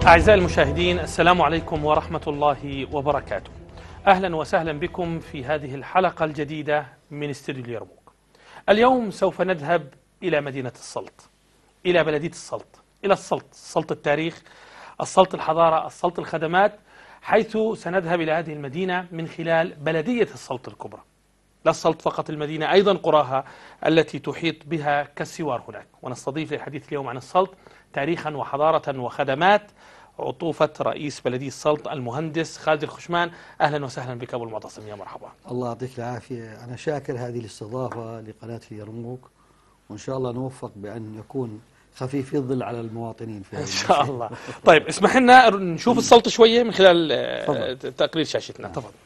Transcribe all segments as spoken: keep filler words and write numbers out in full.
أعزائي المشاهدين، السلام عليكم ورحمة الله وبركاته. أهلا وسهلا بكم في هذه الحلقة الجديدة من استوديو اليرموك. اليوم سوف نذهب إلى مدينة السلط، إلى بلدية السلط، إلى السلط، سلط التاريخ، السلط الحضارة، السلط الخدمات، حيث سنذهب إلى هذه المدينة من خلال بلدية السلط الكبرى. لا السلط فقط المدينة، أيضا قراها التي تحيط بها كالسوار هناك. ونستضيف للحديث اليوم عن السلط تاريخا وحضارة وخدمات عطوفة رئيس بلدية السلط المهندس خالد الخشمان. أهلا وسهلا بك أبو المعتصم، يا مرحبا. الله يعطيك العافية. أنا شاكر هذه الاستضافة لقناة اليرموك، وإن شاء الله نوفق بأن يكون خفيف الظل على المواطنين في هذه إن شاء الله. طيب اسمح لنا نشوف السلط شوية من خلال تفضل. تقرير شاشتنا. نعم. تفضل.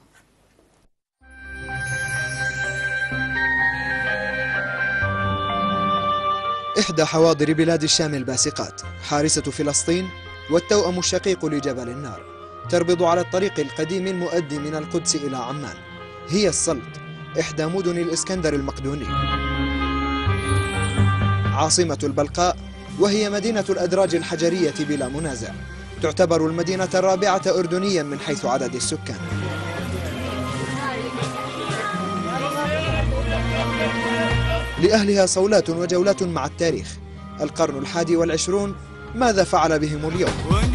إحدى حواضر بلاد الشام الباسقات، حارسة فلسطين والتوأم الشقيق لجبل النار، تربض على الطريق القديم المؤدي من القدس إلى عمان. هي السلط، إحدى مدن الإسكندر المقدوني، عاصمة البلقاء، وهي مدينة الأدراج الحجرية بلا منازع. تعتبر المدينة الرابعة أردنيا من حيث عدد السكان. لأهلها صولات وجولات مع التاريخ. القرن الحادي والعشرون، ماذا فعل بهم اليوم؟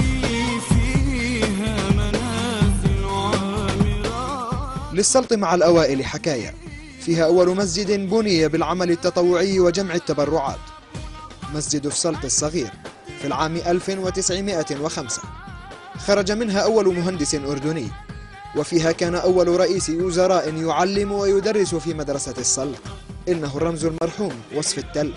للسلط مع الأوائل حكاية. فيها أول مسجد بني بالعمل التطوعي وجمع التبرعات، مسجد السلط الصغير، في العام ألف وتسعمائة وخمسة. خرج منها أول مهندس أردني، وفيها كان أول رئيس وزراء يعلم ويدرس في مدرسة السلط. إنه الرمز المرحوم وصف التل.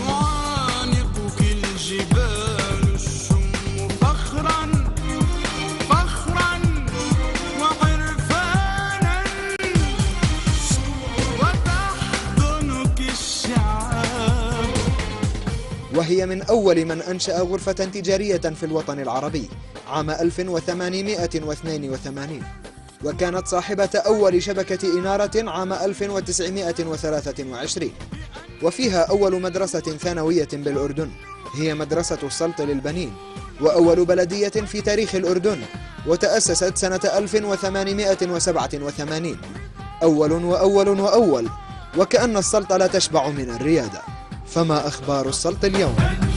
وهي من أول من أنشأ غرفة تجارية في الوطن العربي عام ألف وثمانمائة واثنين وثمانين، وكانت صاحبة أول شبكة إنارة عام ألف وتسعمائة وثلاثة وعشرين. وفيها أول مدرسة ثانوية بالأردن، هي مدرسة السلط للبنين، وأول بلدية في تاريخ الأردن، وتأسست سنة ألف وثمانمائة وسبعة وثمانين. أول وأول وأول، وكأن السلط لا تشبع من الريادة. فما أخبار السلط اليوم؟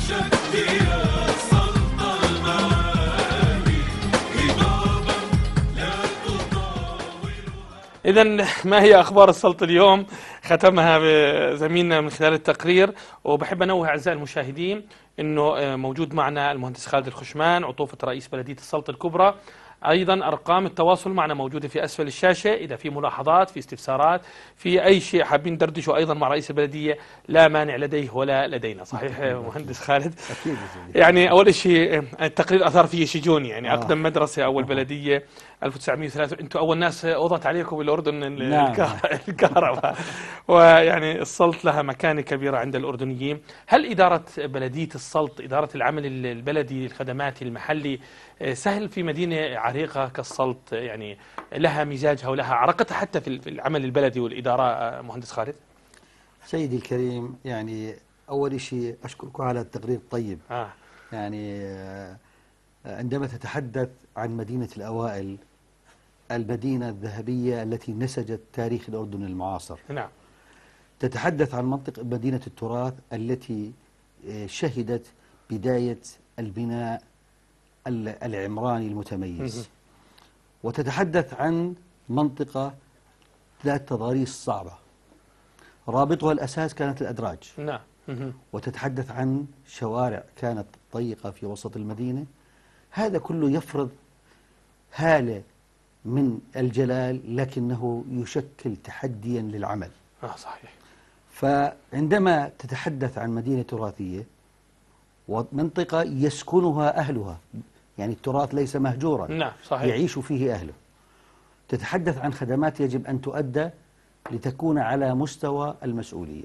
إذا ما هي أخبار السلط اليوم؟ ختمها زميلنا من خلال التقرير. وبحب أنوه أعزائي المشاهدين أنه موجود معنا المهندس خالد الخشمان، عطوفة رئيس بلدية السلط الكبرى. أيضا أرقام التواصل معنا موجودة في أسفل الشاشة، إذا في ملاحظات، في استفسارات، في أي شيء حابين ندردشوا أيضا مع رئيس البلدية، لا مانع لديه ولا لدينا. صحيح مهندس خالد؟ أكيد. يعني أول شيء التقرير أثار فيه شجون، يعني أقدم مدرسة، أول بلدية ألف وتسعمائة وثلاثة. أنتم أول ناس وضعت عليكم بالأردن الكهرباء. ويعني السلط لها مكانة كبيرة عند الأردنيين. هل إدارة بلدية السلط، إدارة العمل البلدي الخدماتي المحلي، سهل في مدينة عريقة كالسلط؟ يعني لها مزاجها ولها عرقتها حتى في العمل البلدي والإدارة. مهندس خالد. سيدي الكريم، يعني أول شيء أشكرك على التقرير الطيب. آه. يعني عندما تتحدث عن مدينة الأوائل، المدينة الذهبية التي نسجت تاريخ الأردن المعاصر، نعم. تتحدث عن منطقة مدينة التراث التي شهدت بداية البناء العمراني المتميز، وتتحدث عن منطقة ذات تضاريس صعبة، رابطها الأساس كانت الأدراج. نعم. وتتحدث عن شوارع كانت ضيقة في وسط المدينة. هذا كله يفرض هالة من الجلال، لكنه يشكل تحديا للعمل. آه صحيح. فعندما تتحدث عن مدينة تراثية ومنطقة يسكنها أهلها، يعني التراث ليس مهجورا، نعم صحيح، يعيش فيه أهله. تتحدث عن خدمات يجب أن تؤدى لتكون على مستوى المسؤولية.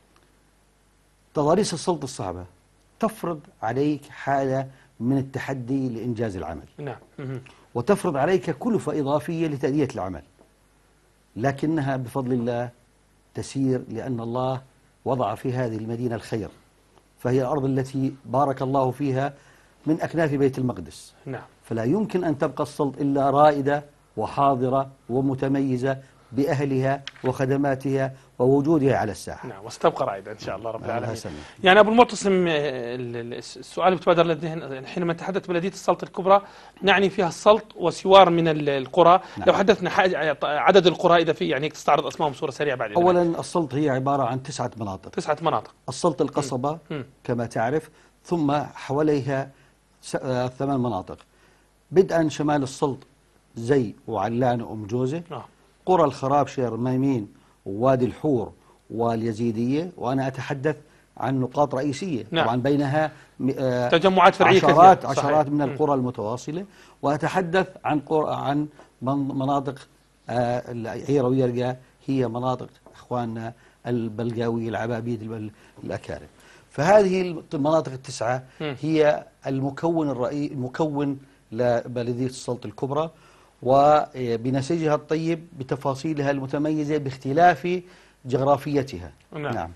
تضاريس السلط الصعبة تفرض عليك حالة من التحدي لإنجاز العمل. نعم. وتفرض عليك كلفة إضافية لتأدية العمل، لكنها بفضل الله تسير، لأن الله وضع في هذه المدينة الخير. فهي الأرض التي بارك الله فيها من أكناف بيت المقدس. نعم. فلا يمكن أن تبقى السلط إلا رائدة وحاضرة ومتميزة بأهلها وخدماتها ووجودها على الساحة. نعم، وستبقى رائدة إن شاء الله رب العالمين. الله يعني أبو المعتصم، السؤال بتبادر للذهن حينما نتحدث بلدية السلط الكبرى نعني فيها السلط وسوار من القرى. نعم. لو حدثنا عدد القرى إذا في يعني تستعرض أسمائهم بصورة سريعة بعد. أولا السلط هي عبارة عن تسعة مناطق. تسعة مناطق. السلط القصبة م. م. كما تعرف، ثم حواليها ثمان مناطق بدءا شمال السلط زي وعلان وأم جوزة. آه. قرى الخراب شير ميمين ووادي الحور واليزيدية، وأنا أتحدث عن نقاط رئيسية. نعم. طبعا بينها تجمعات فرعية عشرات كثير. عشرات من القرى المتواصلة، وأتحدث عن قرى عن مناطق عيرة ويرقة، هي مناطق إخواننا البلقاوي العبابيد الأكارم. فهذه المناطق التسعة هي المكون الرئيسي المكون لبلدية السلط الكبرى، وبنسيجها الطيب بتفاصيلها المتميزة باختلاف جغرافيتها. نعم, نعم.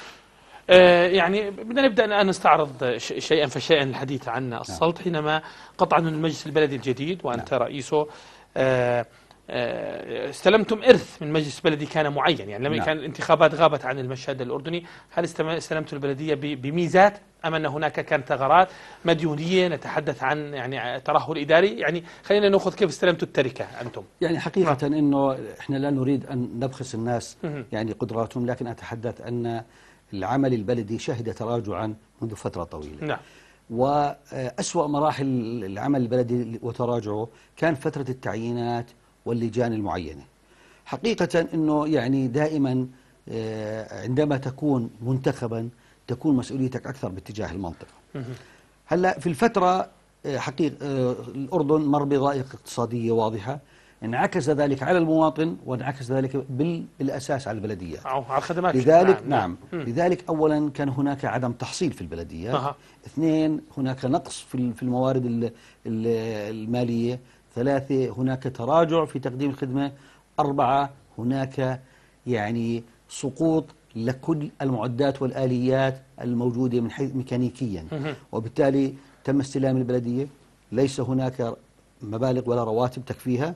آه يعني بدنا نبدأ الآن نستعرض شيئا فشيئا الحديث عن السلط. نعم. حينما قطعا من المجلس البلدي الجديد وأنت نعم. رئيسه، آه آه استلمتم إرث من مجلس بلدي كان معين، يعني لما نعم. كان الانتخابات غابت عن المشهد الأردني، هل استلمتم البلدية بميزات أم أن هناك كانت ثغرات مديونية؟ نتحدث عن يعني ترهل إداري، يعني خلينا نأخذ كيف استلمتوا التركة أنتم. يعني حقيقة نعم. أنه إحنا لا نريد أن نبخس الناس يعني قدراتهم، لكن أتحدث أن العمل البلدي شهد تراجعا منذ فترة طويلة. نعم. وأسوأ مراحل العمل البلدي وتراجعه كان فترة التعيينات واللجان المعينة. حقيقة أنه يعني دائما عندما تكون منتخبا تكون مسؤوليتك أكثر باتجاه المنطقة. هلا في الفترة حقيقة الأردن مر بضائقة اقتصادية واضحة، انعكس ذلك على المواطن وانعكس ذلك بالأساس على البلديات أو على الخدمات. لذلك نعم, نعم. لذلك أولا كان هناك عدم تحصيل في البلديات. أه. اثنين هناك نقص في في الموارد المالية. ثلاثة هناك تراجع في تقديم الخدمة. أربعة هناك يعني سقوط لكل المعدات والآليات الموجودة من حيث ميكانيكيا، وبالتالي تم استلام البلدية، ليس هناك مبالغ ولا رواتب تكفيها.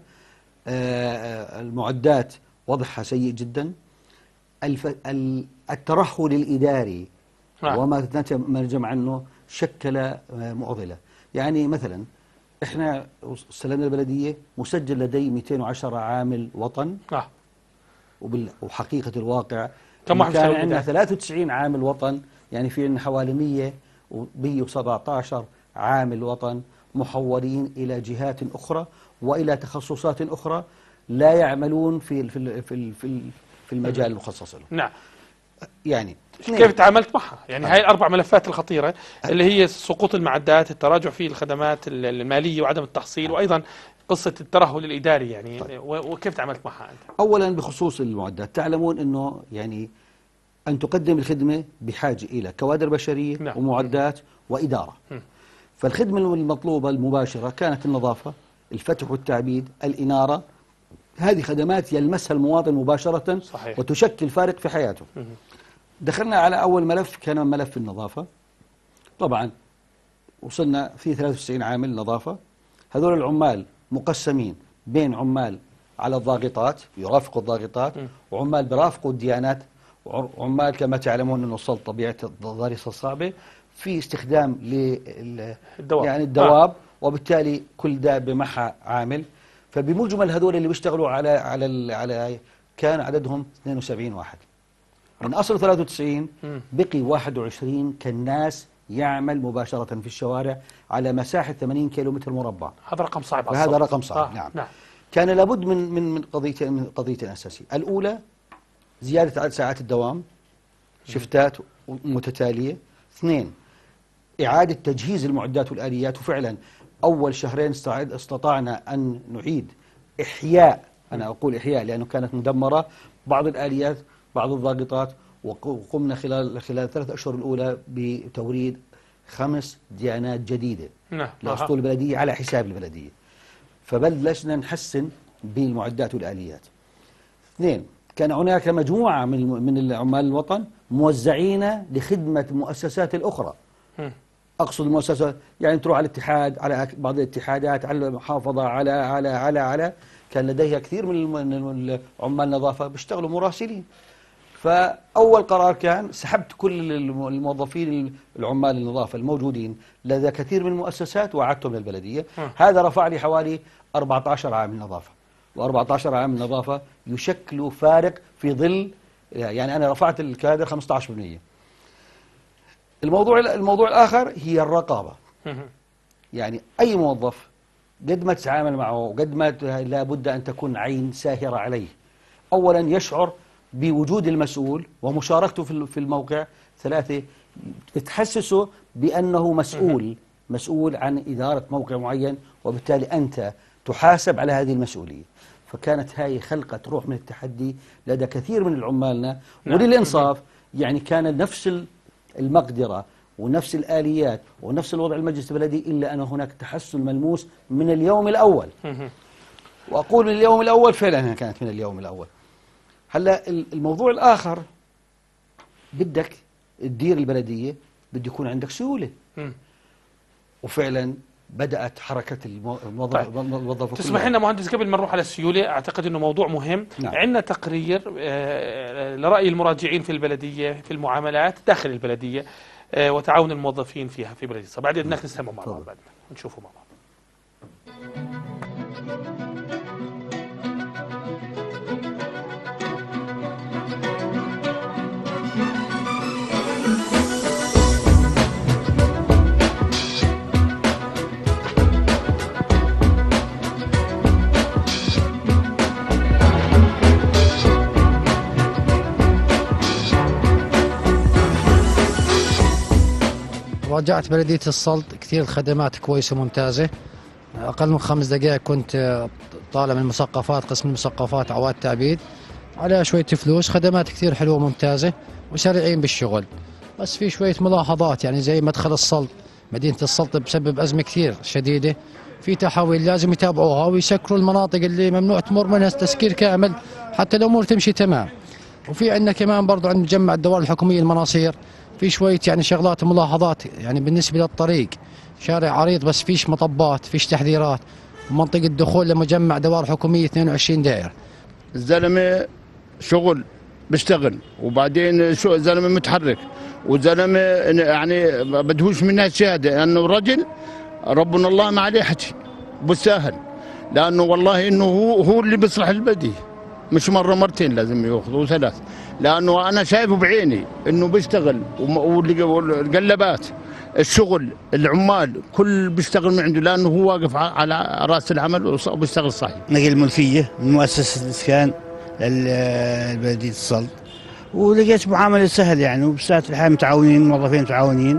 المعدات وضعها سيء جدا. الترهل الإداري وما نتج عنه شكل معضلة. يعني مثلا احنا استلمنا البلدية مسجل لدي مئتين وعشرة عامل وطن. آه. وحقيقة الواقع كان عندنا ثلاثة وتسعين عامل وطن، يعني في عندنا حوالي مئة وسبعة عشر عامل وطن محولين إلى جهات أخرى وإلى تخصصات أخرى لا يعملون في في في في المجال المخصص لهم. نعم. يعني كيف تعاملت معها؟ يعني هاي الأربع ملفات الخطيرة اللي هي سقوط المعدات، التراجع في الخدمات المالية وعدم التحصيل، وأيضا قصة الترهل الإداري، يعني طيب. وكيف تعاملت معها أنت؟ أولا بخصوص المعدات، تعلمون أنه يعني أن تقدم الخدمة بحاجة إلى كوادر بشرية. نعم. ومعدات وإدارة. م. فالخدمة المطلوبة المباشرة كانت النظافة، الفتح والتعبيد، الإنارة. هذه خدمات يلمسها المواطن مباشرة. صحيح. وتشكل فارق في حياته. م. دخلنا على أول ملف كان ملف النظافة. طبعا وصلنا في ثلاثة وتسعين عامل نظافة. هذول العمال مقسمين بين عمال على الضاغطات يرافقوا الضاغطات، م. وعمال برافقوا الديانات، وعمال كما تعلمون أنه السلط طبيعة الضريصة صعبة في استخدام للدواب، يعني الدواب. آه. وبالتالي كل دابة معها عامل. فبمجمل هذول اللي بيشتغلوا على على على كان عددهم اثنين وسبعين واحد من أصل ثلاثة وتسعين. م. بقي واحد وعشرين كالناس يعمل مباشرة في الشوارع على مساحة ثمانين كيلومتر مربع. هذا رقم صعب. هذا رقم صعب. آه. نعم. نعم. كان لابد من من من قضيتين من قضيتين أساسية. الأولى زيادة عدد ساعات الدوام، شفتات متتالية. اثنين إعادة تجهيز المعدات والآليات، وفعلا أول شهرين استطعنا أن نعيد إحياء، أنا أقول إحياء لأنه كانت مدمرة، بعض الآليات بعض الضاغطات، وقمنا خلال خلال الثلاث أشهر الأولى بتوريد خمس ديانات جديدة. نعم. لأسطول البلدية على حساب البلدية. فبلشنا نحسن بالمعدات والآليات. اثنين كان هناك مجموعة من من العمال الوطن موزعين لخدمة المؤسسات الأخرى. م. أقصد المؤسسة يعني تروح على الاتحاد، على بعض الاتحادات، على المحافظة، على على على على كان لديها كثير من عمال النظافة بيشتغلوا مراسلين. فأول قرار كان سحبت كل الموظفين العمال النظافة الموجودين لدى كثير من المؤسسات وأعدتهم للبلدية. هذا رفع لي حوالي أربعة عشر عامل نظافة، و14 عامل نظافة يشكلوا فارق في ظل، يعني أنا رفعت الكادر خمسة عشر بالمئة. الموضوع الموضوع الآخر هي الرقابة. يعني أي موظف قد ما تتعامل معه وقد ما لابد أن تكون عين ساهرة عليه، أولا يشعر بوجود المسؤول ومشاركته في الموقع، ثلاثة بتحسسه بأنه مسؤول مسؤول عن إدارة موقع معين، وبالتالي أنت تحاسب على هذه المسؤولية. فكانت هاي خلقت روح من التحدي لدى كثير من عمالنا. وللإنصاف يعني كان نفس المقدرة ونفس الآليات ونفس الوضع المجلس البلدي، إلا أن هناك تحسن ملموس من اليوم الأول. وأقول من اليوم الأول، فعلا كانت من اليوم الأول. هلا الموضوع الآخر، بدك تدير البلدية بده يكون عندك سيولة، وفعلا بدأت حركة الموظف. طيب. تسمح لنا مهندس قبل ما نروح على السيولة، أعتقد أنه موضوع مهم. نعم. عندنا تقرير آه لرأي المراجعين في البلدية في المعاملات داخل البلدية آه وتعاون الموظفين فيها في بلدية. بعد إذنك نستمع مع بعض، بعد نشوفه مع بعض. راجعت بلدية السلط، كثير الخدمات كويسة وممتازة. أقل من خمس دقائق كنت طالع من المثقفات، قسم المثقفات عواد تعبيد، على شوية فلوس. خدمات كثير حلوة وممتازة وسريعين بالشغل. بس في شوية ملاحظات، يعني زي مدخل السلط، مدينة السلط بسبب أزمة كثير شديدة، في تحويل لازم يتابعوها ويسكروا المناطق اللي ممنوع تمر منها تسكير كامل حتى الأمور تمشي تمام. وفي عندنا كمان برضو عند مجمع الدوائر الحكومية المناصير في شوية يعني شغلات وملاحظات، يعني بالنسبة للطريق شارع عريض بس فيش مطبات، فيش تحذيرات. منطقة دخول لمجمع دوائر حكومية اثنين وعشرين دائرة. الزلمة شغل بيشتغل، وبعدين شو زلمة متحرك، وزلمة يعني بدهوش منها شهادة، لأنه رجل ربنا الله ما عليه حكي بالساهل، لأنه والله إنه هو هو اللي بيصلح البلدية، مش مرة مرتين لازم ياخذوا ثلاث، لأنه أنا شايفه بعيني إنه بيشتغل، والقلبات الشغل العمال كل بيشتغل من عنده، لأنه هو واقف على رأس العمل وبيشتغل صحيح. نقل ملكية من مؤسسة الإسكان للبلدية السلط، ولقيت معاملة سهل يعني، وبساعة الحال متعاونين، موظفين متعاونين،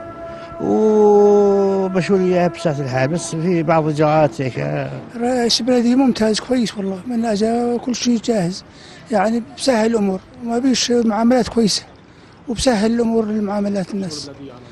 وبشوا لي اياها بساعة الحال. بس في بعض الإجراءات هيك. رئيس البلدية ممتاز كويس والله، من أجل كل شيء جاهز، يعني بسهل الأمور، ما بيش معاملات كويسة، وبسهل الأمور للمعاملات الناس.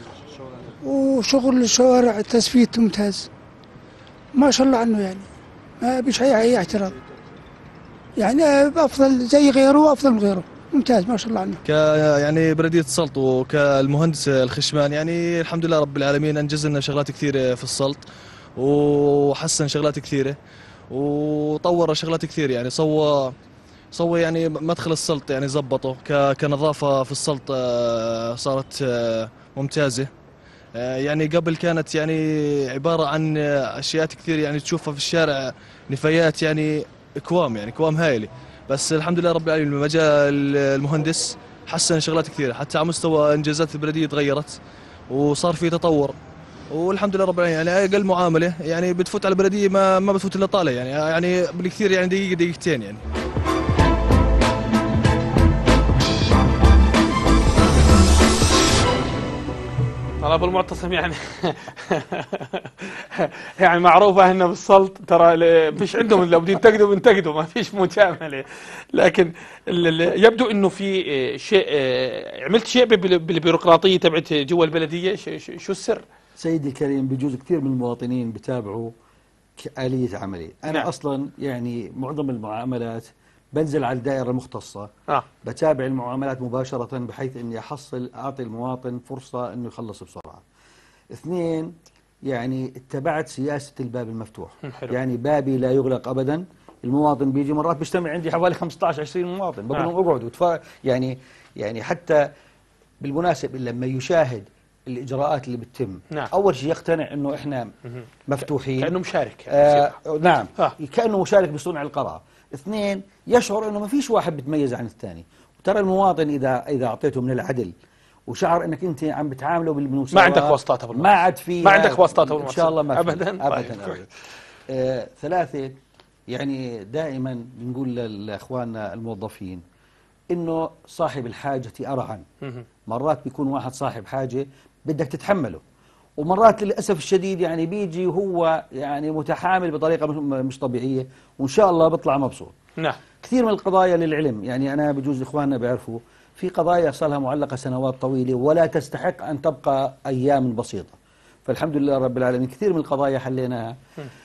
وشغل الشوارع التسفيت ممتاز ما شاء الله عنه، يعني ما بيش أي اعتراض، يعني أفضل زي غيره وأفضل من غيره، ممتاز ما شاء الله عنه. ك يعني بلدية السلط وكالمهندس الخشمان، يعني الحمد لله رب العالمين أنجز لنا شغلات كثيرة في السلط، وحسن شغلات كثيرة، وطور شغلات كثير. يعني سوى سوى يعني مدخل السلط يعني زبطه، كنظافة في السلط صارت ممتازة. يعني قبل كانت يعني عبارة عن أشياء كثير يعني تشوفها في الشارع، نفايات يعني كوام يعني كوام هائلة. بس الحمد لله رب العالمين لما جاء المهندس حسن شغلات كثيرة، حتى على مستوى إنجازات البلدية تغيرت وصار في تطور، والحمد لله رب العالمين. يعني أقل معاملة يعني بتفوت على البلدية ما ما بتفوت إلا طالع، يعني يعني بالكثير يعني دقيقة دقيقتين يعني. طلال ابو المعتصم يعني يعني معروفه انه بالسلط ترى فيش عندهم، لو بدهم ينتقدوا بينتقدوا، ما فيش مجامله. لكن يبدو انه في شيء، عملت شيء بالبيروقراطيه تبعت جوا البلديه، شو السر؟ سيدي الكريم، بجوز كثير من المواطنين بتابعوا آلية عملي. أنا نعم. أصلا يعني معظم المعاملات بنزل على الدائرة المختصة، آه. بتابع المعاملات مباشرة، بحيث أني أحصل أعطي المواطن فرصة أنه يخلص بسرعة. اثنين يعني اتبعت سياسة الباب المفتوح. حلو. يعني بابي لا يغلق أبدا. المواطن بيجي مرات بيجتمع عندي حوالي خمسة عشر عشرين مواطن، بقول لهم اقعدوا وتفا يعني يعني حتى بالمناسبة لما يشاهد الإجراءات اللي بتتم، نعم. أول شيء يقتنع إنه إحنا مفتوحين، كأنه مشارك. آه نعم آه. كأنه مشارك بصنع القرار. اثنين يشعر إنه ما فيش واحد بتميز عن الثاني. وترى المواطن إذا إذا أعطيته من العدل وشعر انك انت عم بتعامله بالمساواة، ما عندك واسطات ابو ما عاد في ما عندك واسطات ابو ان شاء الله ما ابدا ابدا, أبداً, أبداً. آه ثلاثه يعني دائما بنقول لاخواننا الموظفين انه صاحب الحاجه ارعا. مرات بيكون واحد صاحب حاجه بدك تتحمله، ومرات للاسف الشديد يعني بيجي وهو يعني متحامل بطريقه مش طبيعيه، وان شاء الله بيطلع مبسوط. نعم. كثير من القضايا للعلم، يعني انا بجوز اخواننا بيعرفوا في قضايا صار لها معلقة سنوات طويلة ولا تستحق أن تبقى أيام بسيطة، فالحمد لله رب العالمين كثير من القضايا حليناها.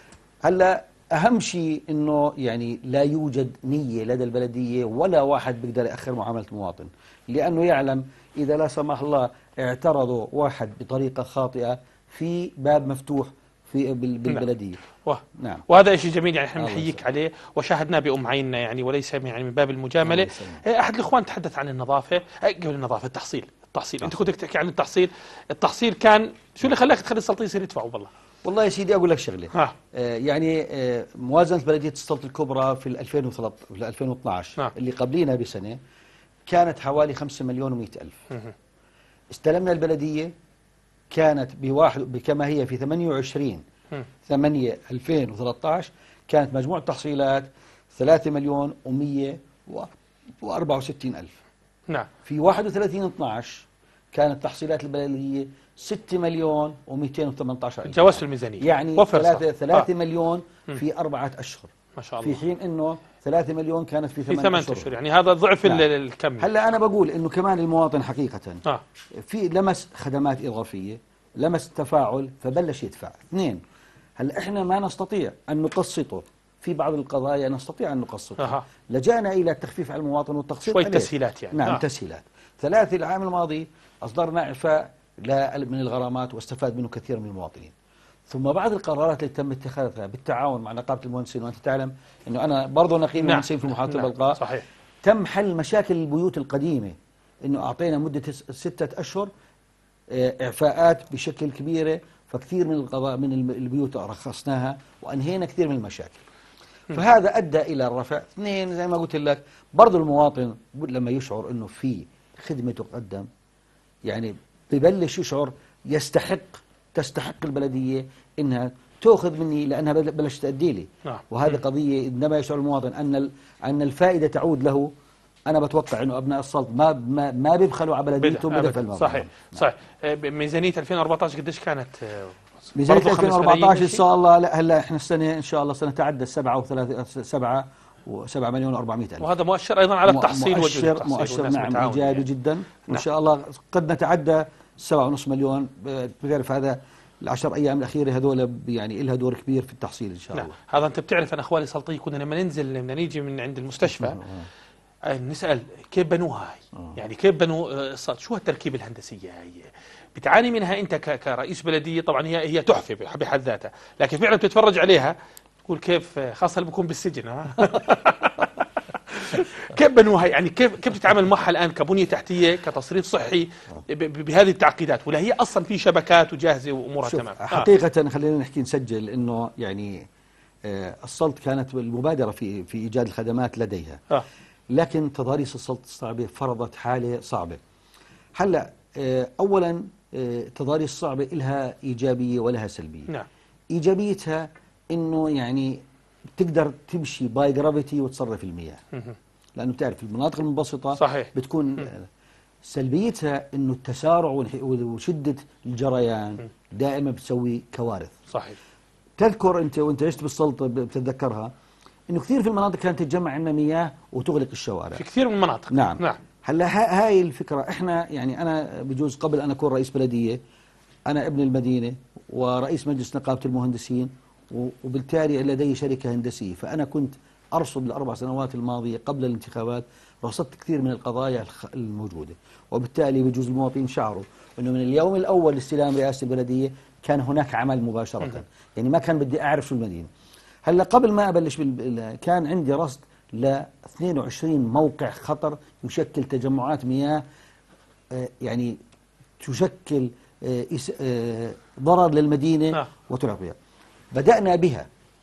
هلا أهم شيء أنه يعني لا يوجد نية لدى البلدية ولا واحد بيقدر يأخر معاملة المواطن، لأنه يعلم إذا لا سمح الله اعترضوا واحد بطريقة خاطئة في باب مفتوح في بالبلدية. نعم. نعم. وهذا شيء جميل يعني احنا بنحييك عليه وشاهدناه بأم عيننا يعني، وليس يعني من باب المجاملة. أحد الإخوان تحدث عن النظافة، قبل النظافة التحصيل التحصيل أنت كنت تحكي عن التحصيل التحصيل كان شو اللي خلاك تخلي السلطة يصير يدفعوا؟ والله والله يا سيدي أقول لك شغلة. آه. آه يعني آه موازنة بلدية السلطة الكبرى في ألفين وثلاثة عشر في ألفين واثني عشر آه. اللي قبلينا بسنة كانت حوالي خمسة مليون ومئة ألف. استلمنا البلدية كانت بواحد بكما هي في ثمانية وعشرين ثمانية ألفين وثلاثة عشر كانت مجموع التحصيلات ثلاثة مليون ومئة وأربعة وستين ألف. نعم. في واحد وثلاثين اثني عشر كانت تحصيلات البلدية ستة مليون ومئتين وثمانية عشر ألف. تجاوزت الميزانية يعني ثلاثة ثلاثة مليون في أربعة أشهر ما شاء الله، في حين إنه ثلاثة مليون كانت في ثمانية أشهر. أشهر يعني هذا ضعف نعم. الكم. هلا أنا بقول إنه كمان المواطن حقيقة آه. في لمس خدمات إضافية، لمس تفاعل، فبلش يدفع. اثنين هلا احنا ما نستطيع ان نقسطه في بعض القضايا، نستطيع ان نقسطه. أه. لجأنا الى التخفيف على المواطن والتقسيط شوي تسهيلات يعني. نعم. آه. تسهيلات. ثلاثة العام الماضي اصدرنا اعفاء من الغرامات واستفاد منه كثير من المواطنين. ثم بعض القرارات اللي تم اتخاذها بالتعاون مع نقابة المهندسين، وانت تعلم انه انا برضه نقيب المهندسين نعم. في محافظة نعم. البلقاء. صحيح. تم حل مشاكل البيوت القديمة، انه اعطينا مدة ستة اشهر إعفاءات بشكل كبيرة، فكثير من القضاء من البيوت رخصناها وأنهينا كثير من المشاكل. فهذا أدى إلى الرفع. اثنين زي ما قلت لك برضو المواطن لما يشعر أنه في خدمة تقدم يعني ببلش يشعر يستحق تستحق البلدية أنها تأخذ مني لأنها بلشت تأدي لي. وهذه قضية عندما يشعر المواطن أن أن الفائدة تعود له. أنا بتوقع إنه أبناء السلط ما ما ما بيبخلوا على بلديتهم بدفع المبلغ. صحيح صحيح. ميزانية ألفين وأربعة عشر قديش كانت؟ ميزانية ألفين وأربعة عشر إن شاء الله لا هلا إحنا السنة إن شاء الله سنتعدى سبعة وثلاثة سبعة وسبعة مليون وأربعمائة ألف. وهذا مؤشر أيضا على التحصيل مؤشر وجود مؤشر نعم إيجابي يعني. جدا. وإن نعم. شاء الله قد نتعدى سبعة ونص مليون. بتعرف هذا العشر أيام الأخيرة هذول يعني إلها دور كبير في التحصيل إن شاء الله. نعم. هذا أنت بتعرف أنا أخواني سلطية كنا لما ننزل لما نيجي من عند المستشفى نسأل كيف بنوها هاي؟ آه. يعني كيف بنوا السلط؟ شو التركيبة الهندسية هاي؟ بتعاني منها أنت كرئيس بلدية، طبعا هي هي تحفة بحد ذاتها، لكن فعلا بتتفرج عليها تقول كيف، خاصة اللي بكون بالسجن ها كيف بنوها يعني كيف كيف تتعامل معها الآن كبنية تحتية كتصريف صحي بهذه التعقيدات، ولا هي أصلا في شبكات وجاهزة وأمورها تمام؟ حقيقة آه. خلينا نحكي نسجل إنه يعني آه السلط كانت المبادرة في في إيجاد الخدمات لديها. آه. لكن تضاريس السلط الصعبة فرضت حالة صعبة. هلا أولا تضاريس صعبة لها إيجابية ولها سلبية. نعم. إيجابيتها إنه يعني بتقدر تمشي باي جرافيتي وتصرف المياه، لأنه بتعرف المناطق المنبسطة صحيح. بتكون م. سلبيتها إنه التسارع وشدة الجريان دائما بتسوي كوارث. صحيح. تذكر أنت وأنت عشت بالسلط بتتذكرها إنه كثير في المناطق كانت تتجمع عندنا مياه وتغلق الشوارع في كثير من المناطق. نعم. نعم. هلا هاي الفكرة احنا يعني أنا بجوز قبل أن أكون رئيس بلدية أنا ابن المدينة ورئيس مجلس نقابة المهندسين، وبالتالي لدي شركة هندسية، فأنا كنت أرصد الأربع سنوات الماضية قبل الانتخابات، رصدت كثير من القضايا الموجودة، وبالتالي بجوز المواطنين شعروا أنه من اليوم الأول لاستلام رئاسة البلدية كان هناك عمل مباشرة. يعني ما كان بدي أعرف شو المدينة. هلا قبل ما أبلش بال... كان عندي رصد ل اثنين وعشرين موقع خطر يشكل تجمعات مياه آه يعني تشكل آه آه ضرر للمدينة آه. وتلعب بها. بدأنا بها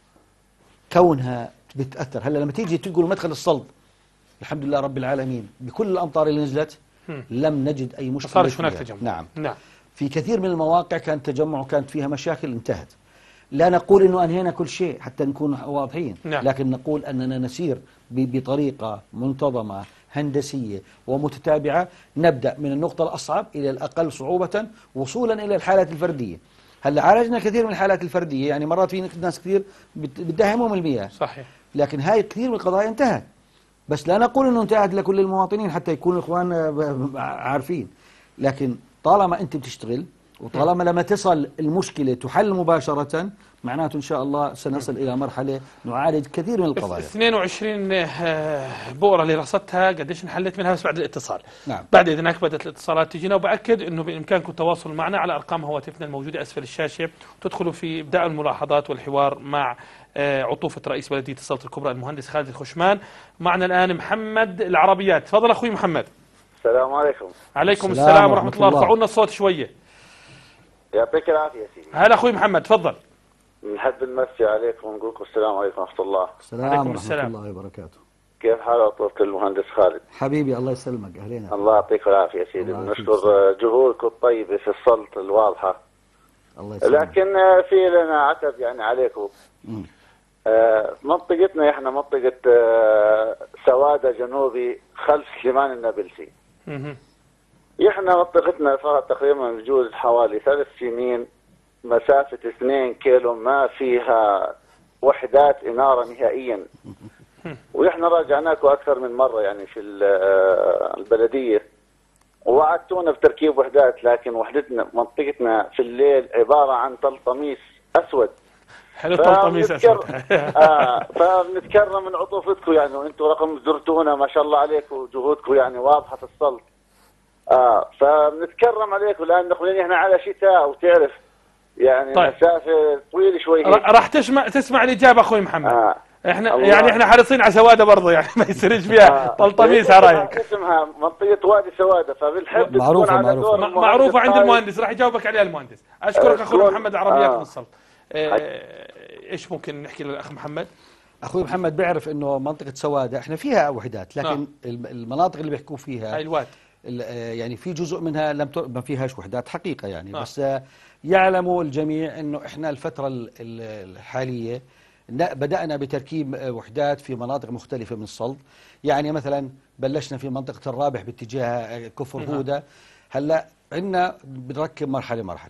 كونها بتأثر. هلا لما تيجي تقول مدخل الصلد الحمد لله رب العالمين بكل الأمطار اللي نزلت لم نجد أي مشكلة. صارش هناك تجمع. نعم. نعم. في كثير من المواقع كان تجمع وكانت فيها مشاكل انتهت. لا نقول أنه أنهينا كل شيء حتى نكون واضحين. نعم. لكن نقول أننا نسير بطريقة منتظمة هندسية ومتتابعة، نبدأ من النقطة الأصعب إلى الأقل صعوبة وصولا إلى الحالات الفردية. هلا عالجنا كثير من الحالات الفردية، يعني مرات في ناس كثير بدها هموم المياه. صحيح. لكن هاي كثير من القضايا انتهت، بس لا نقول أنه انتهت لكل المواطنين حتى يكون الإخوان عارفين. لكن طالما أنت بتشتغل وطالما لما تصل المشكلة تحل مباشرة، معناته إن شاء الله سنصل إلى مرحلة نعالج كثير من القضايا. اثنين وعشرين بؤرة اللي رصدتها قديش انحلت منها بس بعد الاتصال. نعم. بعد إذنك بدأت الاتصالات تجينا، وبأكد أنه بإمكانكم التواصل معنا على أرقام هواتفنا الموجودة أسفل الشاشة، وتدخلوا في إبداء الملاحظات والحوار مع عطوفة رئيس بلدية السلطة الكبرى المهندس خالد الخشمان. معنا الآن محمد العربيات. تفضل أخوي محمد. السلام عليكم. عليكم السلام, السلام ورحمة الله. ارفعوا لنا الصوت شوية. يعطيك العافية يا سيدي. هلا أخوي محمد تفضل. نحب نمسي عليكم ونقول لكم السلام عليكم ورحمة الله. السلام ورحمة الله وبركاته. كيف حال عطوفة المهندس خالد؟ حبيبي الله يسلمك. أهلين. الله يعطيك العافية يا سيدي. نشكر جهودكم الطيبة في السلط الواضحة. الله يسلمك. لكن في لنا عتب يعني عليكم. آه منطقتنا احنا منطقة آه سوادة جنوبي خلف سليمان النابلسي. احنا منطقتنا صارت تقريبا بجوز حوالي ثلاث سنين مسافة اثنين كيلو ما فيها وحدات إنارة نهائيا. واحنا راجعناكم أكثر من مرة يعني في البلدية ووعدتونا بتركيب وحدات، لكن وحدتنا منطقتنا في الليل عبارة عن طلطميس أسود. حلو طلطميس أسود. آه فبنتكرم من عطوفتكم يعني، وانتم رقم زرتونا ما شاء الله عليكم وجهودكم يعني واضحة في السلط. اه فبنتكرم عليكم لأن دخلين احنا على شتاء وتعرف يعني طيب. مسافة طويلة شوي. راح تسمع تسمع الإجابة أخوي محمد. آه. احنا الله. يعني احنا حريصين على سوادة برضه يعني ما يصيرش فيها آه. طلطميس على رايك. اسمها منطقة وادي سوادة فبنحب معروفة تكون على معروفة معروفة عند المهندس. راح يجاوبك عليها المهندس. أشكرك أخوي محمد عربيات آه. من السلط. اه ايش ممكن نحكي للأخ محمد؟ أخوي محمد بيعرف إنه منطقة سوادة احنا فيها وحدات، لكن آه. المناطق اللي بيحكوا فيها هاي الواد يعني في جزء منها لم ما فيهاش وحدات حقيقة يعني. آه. بس يعلموا الجميع إنه احنا الفترة الحالية بدأنا بتركيب وحدات في مناطق مختلفة من السلط. يعني مثلا بلشنا في منطقة الرابح باتجاه كفر هودة. هلا عندنا بنركب مرحلة مرحلة.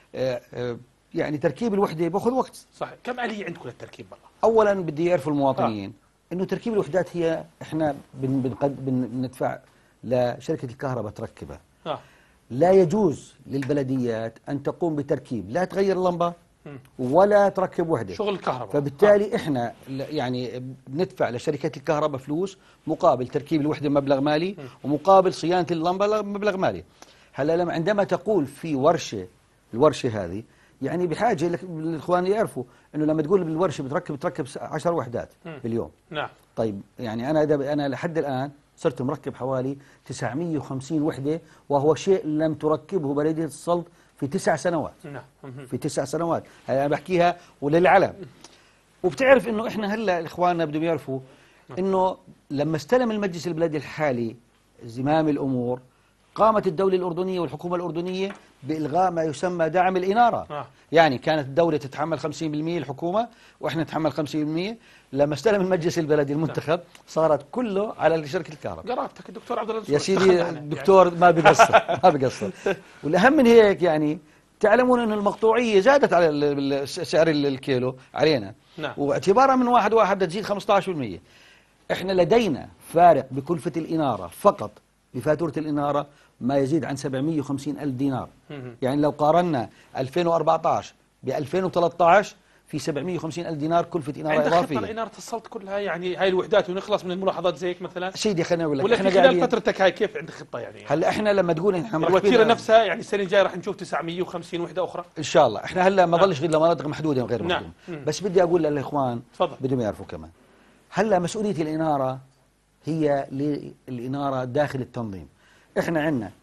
يعني تركيب الوحدة بأخذ وقت. صحيح. كم آلية عندكم للتركيب والله؟ أولا بدي يعرفوا المواطنين آه. إنه تركيب الوحدات هي إحنا بن بن بندفع لشركة الكهرباء تركبها. آه. لا يجوز للبلديات أن تقوم بتركيب، لا تغير اللمبة ولا تركب وحدة. شغل الكهرباء. فبالتالي آه. إحنا يعني بندفع لشركة الكهرباء فلوس مقابل تركيب الوحدة مبلغ مالي م. ومقابل صيانة اللمبة مبلغ مالي. هلا لما عندما تقول في ورشة، الورشة هذه يعني بحاجة الإخوان يعرفوا إنه لما تقول بالورشة بتركب بتركب عشر وحدات م. باليوم. نعم. طيب يعني أنا إذا أنا لحد الآن صرت مركب حوالي تسعمئة وخمسين وحدة، وهو شيء لم تركبه بلدية السلط في تسع سنوات. نعم. في تسع سنوات هاي أنا بحكيها وللعلم. وبتعرف إنه إحنا هلا إخواننا بدهم يعرفوا إنه لما استلم المجلس البلدي الحالي زمام الأمور قامت الدولة الأردنية والحكومة الأردنية بإلغاء ما يسمى دعم الإنارة. آه. يعني كانت الدولة تتحمل خمسين بالمئة الحكومة وإحنا نتحمل خمسين بالمئة. لما استلم المجلس البلدي المنتخب صارت كله على شركة الكهرباء. قرابتك الدكتور عبد الرزاق يا سيدي الدكتور يعني. ما بيقصر ما بيقصر. والأهم من هيك يعني تعلمون أن المقطوعية زادت على سعر الكيلو علينا. نعم. واعتبارها من واحد واحد بدها تزيد خمسة عشر بالمئة. إحنا لدينا فارق بكلفة الإنارة فقط بفاتورة الإنارة ما يزيد عن سبعمئة وخمسين ألف دينار. يعني لو قارنا ألفين وأربعة عشر ب ألفين وثلاثة عشر في سبعمئة وخمسين ألف دينار كلفة إنارة عندك إضافية. خطة إنارة السلط كلها يعني هاي الوحدات ونخلص من الملاحظات زي هيك مثلا؟ سيدي خليني أقول لك، ولا إحنا في خلال قاعدين فترتك هاي كيف عندك خطة يعني؟ هلا إحنا لما تقول إحنا الوتيرة نفسها يعني السنة الجاية راح نشوف تسعمئة وخمسين وحدة أخرى إن شاء الله. إحنا هلا ما نعم. ضلش غير لمناطق محدودة وغير نعم. محدودة. بس بدي أقول للإخوان بدهم يعرفوا كمان، هلا مسؤولية الإنارة هي للإنارة داخل التنظيم. إحنا عندنا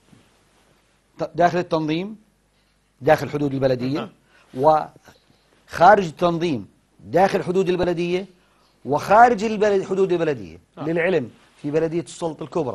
داخل التنظيم داخل حدود البلدية، وخارج التنظيم داخل حدود البلدية، وخارج البلد حدود البلدية. آه. للعلم في بلدية السلط الكبرى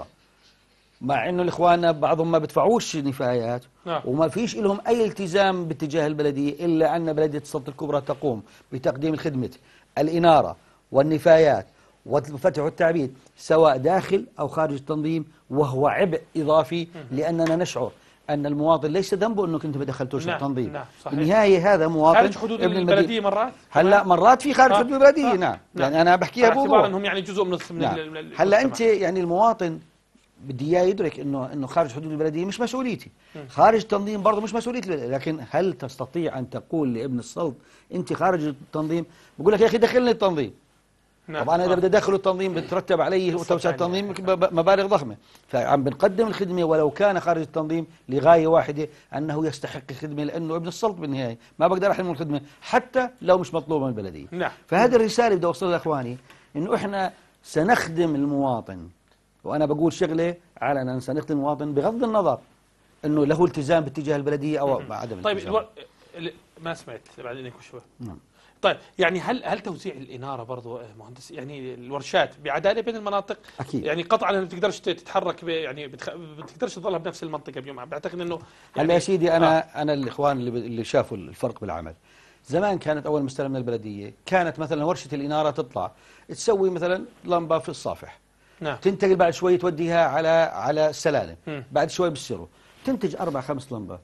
مع انه الاخوان بعضهم ما بدفعوش نفايات آه. وما فيش لهم اي التزام باتجاه البلدية، الا ان بلدية السلط الكبرى تقوم بتقديم الخدمة الإنارة والنفايات والفتح والتعبيد سواء داخل او خارج التنظيم، وهو عبء اضافي لاننا نشعر أن المواطن ليس ذنبه أنك أنت ما دخلتوش نعم التنظيم. نعم صحيح. بالنهاية هذا مواطن خارج حدود البلدية مرات؟ هلا مرات في خارج آه. حدود البلدية. آه. نعم. نعم يعني أنا بحكيها على اعتبار بوضوح أنهم يعني جزء من من نعم. هلا أنت يعني المواطن بدي اياه يدرك انه انه خارج حدود البلديه مش مسؤوليتي، خارج التنظيم برضه مش مسؤوليتي. لكن هل تستطيع ان تقول لابن السلط انت خارج التنظيم؟ بقول لك يا اخي دخلني التنظيم. نعم. طبعا اذا بدي ادخله التنظيم بترتب عليه توسعه التنظيم مبالغ ضخمه، فعم بنقدم الخدمه ولو كان خارج التنظيم لغايه واحده انه يستحق الخدمه، لانه ابن السلط بالنهايه ما بقدر احرمه الخدمه حتى لو مش مطلوبه من البلديه. نعم. فهذه الرساله بدي اوصلها لاخواني، انه احنا سنخدم المواطن، وانا بقول شغله علنا سنخدم المواطن بغض النظر انه له التزام باتجاه البلديه او عدم طيب الالتزام. الو... ما سمعت بعد انك شوي. نعم. طيب يعني هل هل توزيع الاناره برضه مهندس يعني الورشات بعداله بين المناطق؟ اكيد. يعني قطعا ما بتقدرش تتحرك يعني بتخ... بتقدرش تظلها بنفس المنطقه بيوم. بعتقد انه يعني هلا يا سيدي انا آه. انا الاخوان اللي, ب... اللي شافوا الفرق بالعمل، زمان كانت اول ما استلمنا البلديه كانت مثلا ورشه الاناره تطلع تسوي مثلا لمبه في الصافح، نعم. تنتقل بعد شوي توديها على على السلالم، م. بعد شوي بالسرو تنتج اربع خمس لمبات.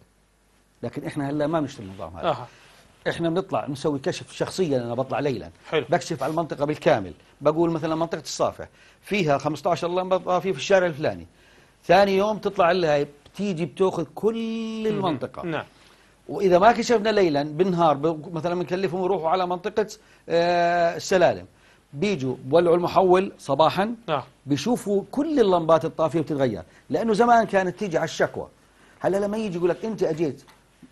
لكن احنا هلا ما بنشتغل النظام هذا. آه. احنا بنطلع نسوي كشف شخصيا، انا بطلع ليلا حلو. بكشف على المنطقه بالكامل، بقول مثلا منطقه الصافح فيها خمسة عشر لمبه طافيه في الشارع الفلاني، ثاني يوم تطلع لها بتيجي بتاخذ كل المنطقه. نعم. واذا ما كشفنا ليلا بالنهار مثلا بنكلفهم يروحوا على منطقه آه السلالم، بيجوا بولعوا المحول صباحا آه. بيشوفوا كل اللمبات الطافيه بتتغير، لانه زمان كانت تيجي على الشكوى. هلا لما يجي يقول لك انت اجيت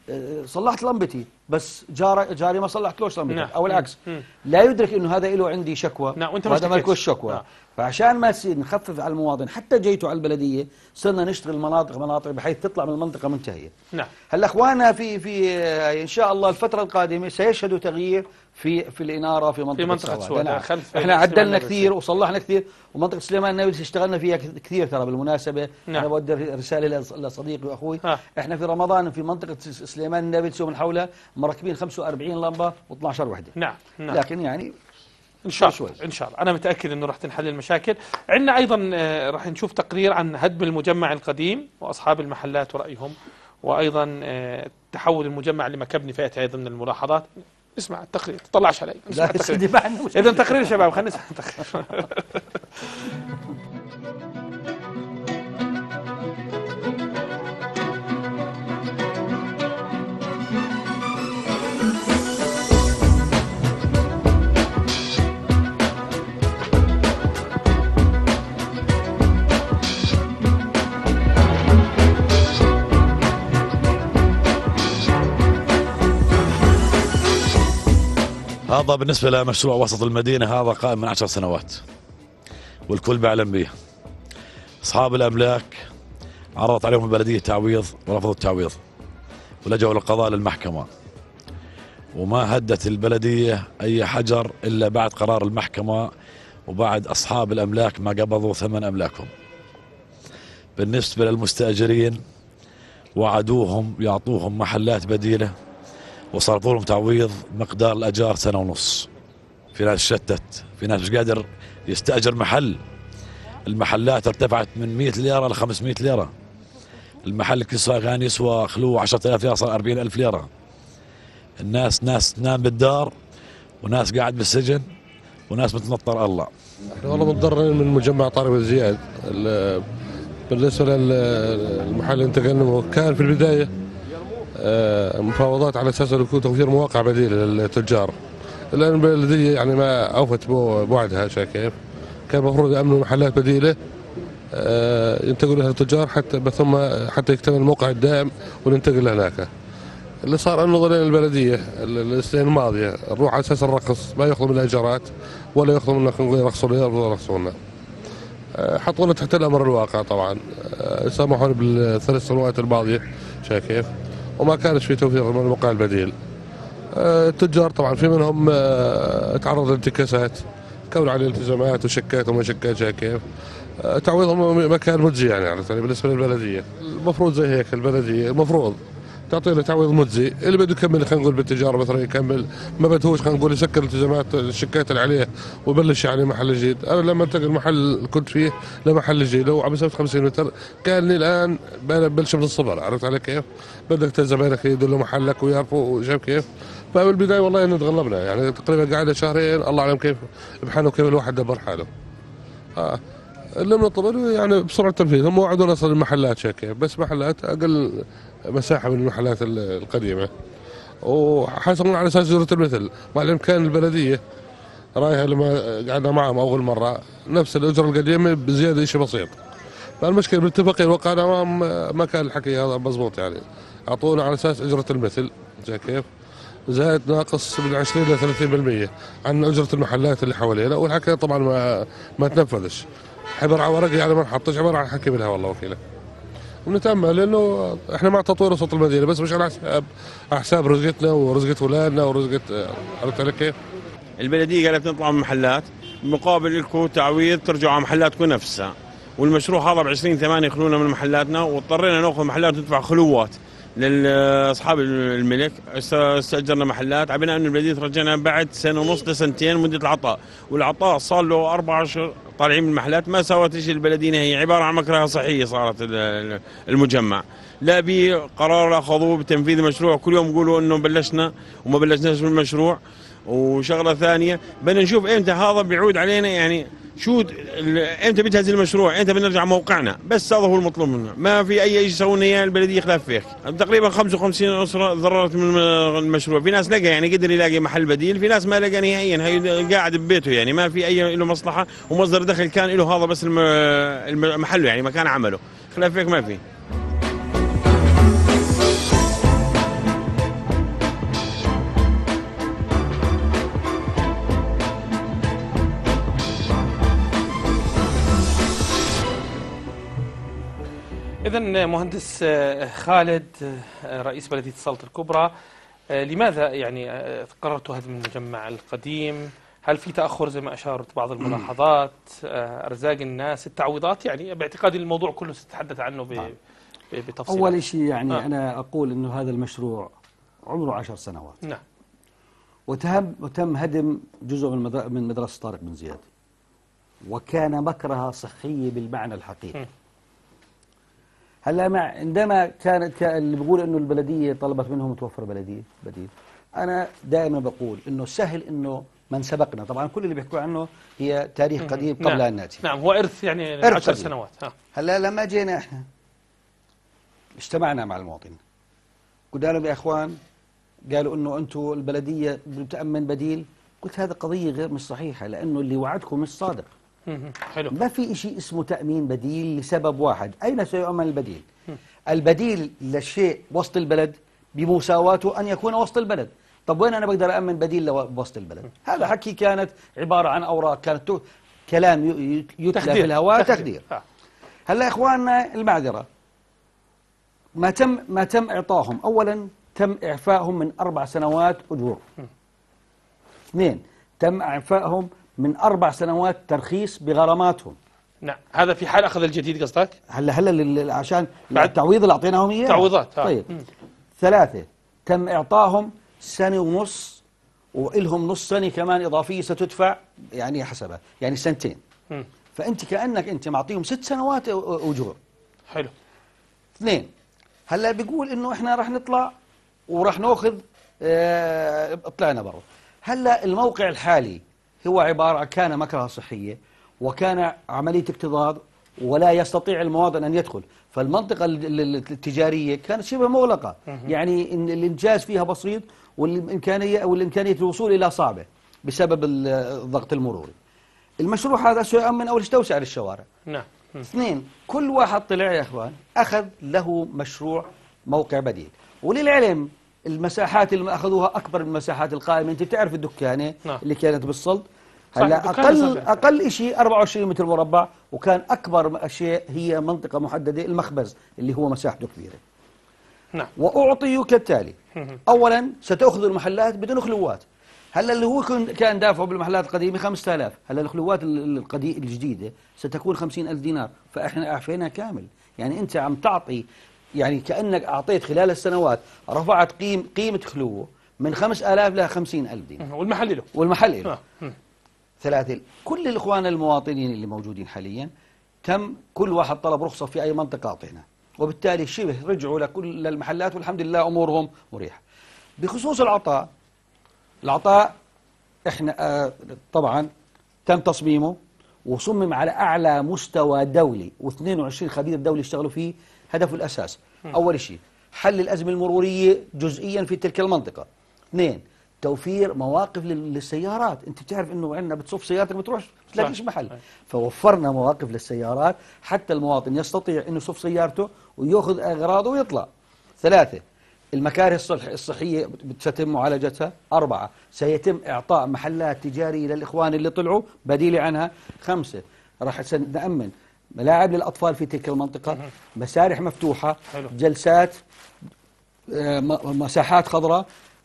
صلحت لمبتي بس جاري جاري ما صلحتلوش لمبتك، نعم. او العكس، مم. لا يدرك انه هذا له عندي شكوى، نعم. وهذا ما لكوش شكوى. نعم. فعشان ما تصير نخفف على المواطن حتى جيتوا على البلديه صرنا نشتغل مناطق مناطق بحيث تطلع من المنطقه منتهيه. نعم. هلا اخواننا في في ان شاء الله الفتره القادمه سيشهدوا تغيير في في الاناره في منطقه, في منطقة سواد. نعم. احنا عدلنا كثير وصلحنا كثير، ومنطقه سليمان النابلسي اشتغلنا فيها كثير ترى بالمناسبه. نعم. انا بودي رساله لصديقي واخوي. ها. احنا في رمضان في منطقه سليمان النابلسي ومن حولها مركبين خمسة وأربعين لمبه واثناشر وحده. نعم. نعم. لكن يعني ان شاء الله ان شاء الله انا متاكد انه راح تنحل المشاكل. عندنا ايضا راح نشوف تقرير عن هدم المجمع القديم واصحاب المحلات ورايهم، وايضا تحول المجمع لمكب نفايات ايضا من الملاحظات. اسمع التقرير، تطلعش علي. اسمع التقرير. اذا تقرير شباب خلينا نسمع التقرير. هذا بالنسبة لمشروع وسط المدينة، هذا قائم من عشر سنوات والكل بيعلم به. أصحاب الأملاك عرضت عليهم البلدية تعويض ورفضوا التعويض ولجأوا للقضاء للمحكمة، وما هدت البلدية أي حجر إلا بعد قرار المحكمة وبعد أصحاب الأملاك ما قبضوا ثمن أملاكهم. بالنسبة للمستأجرين وعدوهم يعطوهم محلات بديلة وصرفوا لهم تعويض مقدار الأجار سنة ونص. في ناس شتت، في ناس مش قادر يستأجر محل. المحلات ارتفعت من مئة ليرة ل خمسمئة ليرة. المحل كسوة كان يسوى خلوه عشرة آلاف ليرة صار أربعين ألف ليرة. الناس ناس تنام بالدار وناس قاعد بالسجن وناس متنطر الله. احنا والله متضررين من مجمع طارق بن زياد. بالنسبة للمحل اللي انتقلنا كان في البداية مفاوضات على اساس انه يكون توفير مواقع بديله للتجار، لان البلديه يعني ما اوفت بوعدها. شايف كيف؟ كان المفروض يامنوا محلات بديله ينتقلوا لها التجار حتى ثم حتى يكتمل الموقع الدائم وننتقل هناك. اللي صار انه ظلين البلديه السنين الماضيه نروح على اساس الرقص، ما ياخذوا منا ايجارات ولا ياخذوا منا يرقصوا لنا ولا يرقصوا لنا. حطونا تحت الامر الواقع طبعا، سامحونا بالثلاث سنوات الماضيه. شايف كيف؟ وما كانش في توفير من الموقع البديل. التجار طبعا في منهم تعرض لانتكاسات، كون عليه التزامات وشكات وما شكات. شايف كيف؟ تعويضهم ما كان مجزي يعني على بالنسبه للبلديه. المفروض زي هيك البلديه المفروض تعطي له تعويض مجزي، اللي بده يكمل خلينا نقول بالتجاره مثلا يكمل، ما بدهوش خلينا نقول يسكر التزامات الشكات اللي عليه ويبلش يعني محل جديد. انا لما انتقل المحل اللي كنت فيه لمحل جديد لو على مسافه خمسين متر كان لي الان ببلش من الصفر. عرفت علي كيف؟ بدك زباينك يدلوا محلك ويعرفوا. شايف كيف؟ فبالبدايه والله انه تغلبنا يعني تقريبا قاعده شهرين الله اعلم كيف بحاله كيف الواحد دبر حاله. اه اللي بنطلب يعني بسرعه التنفيذ. هم وعدونا اصلا المحلات شايف كيف؟ بس محلات اقل مساحه من المحلات القديمه، وحاسبون على اساس اجره المثل، مع الامكان البلديه رايحه لما قعدنا معهم اول مره نفس الاجره القديمه بزياده شيء بسيط. فالمشكله بالاتفاقيه وقعنا معهم ما كان الحكي هذا مضبوط يعني، اعطونا على اساس اجره المثل. شايف كيف؟ زائد ناقص من عشرين إلى ثلاثين بالمئة عن اجره المحلات اللي حوالينا، والحكي طبعا ما ما تنفذش. عباره عن ورقه يعني ما نحطش، عباره عن حكي بالها والله وكيله. ونتامل لانه احنا مع تطوير وسط المدينه بس مش على حساب على حساب رزقتنا ورزقه اولادنا ورزقه. عرفت علي كيف؟ البلديه قالت نطلع من محلات مقابل لكم تعويض ترجعوا على محلاتكم نفسها، والمشروع هذا ب عشرين ثمانية يخلونا من محلاتنا، واضطرينا ناخذ محلات وندفع خلوات لاصحاب الملك. استاجرنا محلات عبينا انه البلديه ترجعنا بعد سنه ونص لسنتين مده العطاء، والعطاء صار له أربعة أشهر طالعين من المحلات ما سوت شيء. البلديه هي عباره عن مكرهه صحيه صارت المجمع، لا بقرار اخذوه بتنفيذ المشروع. كل يوم يقولوا انه بلشنا وما بلشناش بالمشروع. وشغله ثانيه بدنا نشوف امتى هذا بيعود علينا، يعني شو امتى بيجهز المشروع، امتى بنرجع موقعنا. بس هذا هو المطلوب منه، ما في اي شيء يسوون اياه البلديه خلاف فيك. تقريبا خمسة وخمسين اسره تضررت من المشروع، في ناس لقى يعني قدر يلاقي محل بديل، في ناس ما لقى نهائيا، هي قاعد ببيته يعني ما في اي له مصلحه ومصدر دخل كان له هذا بس المحل يعني مكان عمله. خلاف فيك ما في. إذن مهندس خالد رئيس بلدية السلطة الكبرى، لماذا يعني قررتوا هذا المجمع القديم؟ هل في تأخر زي ما أشارت بعض الملاحظات؟ أرزاق الناس، التعويضات؟ يعني باعتقادي الموضوع كله ستتحدث عنه بتفصيل. أول شيء يعني آه. أنا أقول إنه هذا المشروع عمره عشر سنوات. نعم. وتم وتم هدم جزء من من مدرسة طارق بن زياد، وكان مكرهة صحية بالمعنى الحقيقي. م. هلا مع عندما كانت اللي بيقول انه البلديه طلبت منهم توفر بلديه بديل، انا دائما بقول انه سهل انه من سبقنا، طبعا كل اللي بيحكوا عنه هي تاريخ قديم قبل نعم. ان ناتي. نعم، هو ارث يعني عشر سنوات. ها. هلا لما جينا احنا اجتمعنا مع المواطنين قلنا لهم يا اخوان، قالوا انه انتم البلديه بتامن بديل. قلت هذا قضيه غير مش صحيحه، لانه اللي وعدكم مش صادق. حلو. ما في شيء اسمه تأمين بديل لسبب واحد، أين سيؤمن البديل؟ البديل للشيء وسط البلد بمساواته أن يكون وسط البلد. طب وين أنا بقدر أأمن بديل وسط البلد؟ هذا حكي كانت عبارة عن أوراق، كانت كلام يتلى في الهواء، تخدير. هلا إخواننا المعذرة، ما تم ما تم إعطاهم، أولا تم إعفائهم من أربع سنوات أجور. اثنين، تم إعفائهم من أربع سنوات ترخيص بغراماتهم. نعم، هذا في حال أخذ الجديد قصدك؟ هلا هلا عشان التعويض اللي أعطيناهم إياه. تعويضات. طيب. مم. ثلاثة، تم إعطاهم سنة ونص وإلهم نص سنة كمان إضافية ستدفع يعني حسبها، يعني سنتين. مم. فأنت كأنك أنت معطيهم ست سنوات أجور. حلو. اثنين، هلا بيقول إنه إحنا راح نطلع وراح نأخذ اه طلعنا برا. هلا الموقع الحالي هو عبارة كان مكرهة صحية، وكان عملية اكتظاظ، ولا يستطيع المواطن أن يدخل. فالمنطقة التجارية كانت شبه مغلقة، يعني إن الإنجاز فيها بسيط والإمكانية والإمكانية الوصول إلى صعبة بسبب الضغط المروري. المشروع هذا سيؤمن أول شيء توسعة للشوارع. نعم. اثنين، كل واحد طلع يا إخوان أخذ له مشروع موقع بديل. وللعلم المساحات اللي أخذوها أكبر من المساحات القائمة. أنت بتعرف الدكانة نعم. اللي كانت بالسلط هلا أقل أقل شيء أربعة وعشرين متر مربع، وكان أكبر شيء هي منطقة محددة المخبز اللي هو مساحته كبيرة. نعم. وأعطيه كالتالي. أولا ستأخذ المحلات بدون خلوات. هلا اللي هو كان دافعه بالمحلات القديمة خمسة آلاف، هلا الخلوات القديمة الجديدة ستكون خمسين ألف دينار، فإحنا أعفينا كامل. يعني أنت عم تعطي، يعني كأنك أعطيت خلال السنوات رفعت قيم قيمة خلوه من خمسة آلاف إلى خمسين ألف دينار. والمحل له والمحل له. آه. ثلاثة، كل الإخوان المواطنين اللي موجودين حاليا تم كل واحد طلب رخصة في أي منطقة أعطينا، وبالتالي شبه رجعوا لكل المحلات والحمد لله أمورهم مريحة. بخصوص العطاء، العطاء إحنا آه طبعا تم تصميمه وصمم على أعلى مستوى دولي، واثنين وعشرين خبير دولي اشتغلوا فيه. هدفه الأساس أول شيء حل الأزمة المرورية جزئيا في تلك المنطقة. اثنين، توفير مواقف للسيارات. انت بتعرف انه عندنا بتصف سيارتك ما بتروحش ما تلاقيش محل، فوفرنا مواقف للسيارات حتى المواطن يستطيع انه يصف سيارته وياخذ اغراضه ويطلع. ثلاثة، المكاره الصحية ستتم معالجتها. أربعة، سيتم إعطاء محلات تجارية للإخوان اللي طلعوا بديلة عنها. خمسة، راح نأمن ملاعب للأطفال في تلك المنطقة، مسارح مفتوحة، جلسات، مساحات خضراء،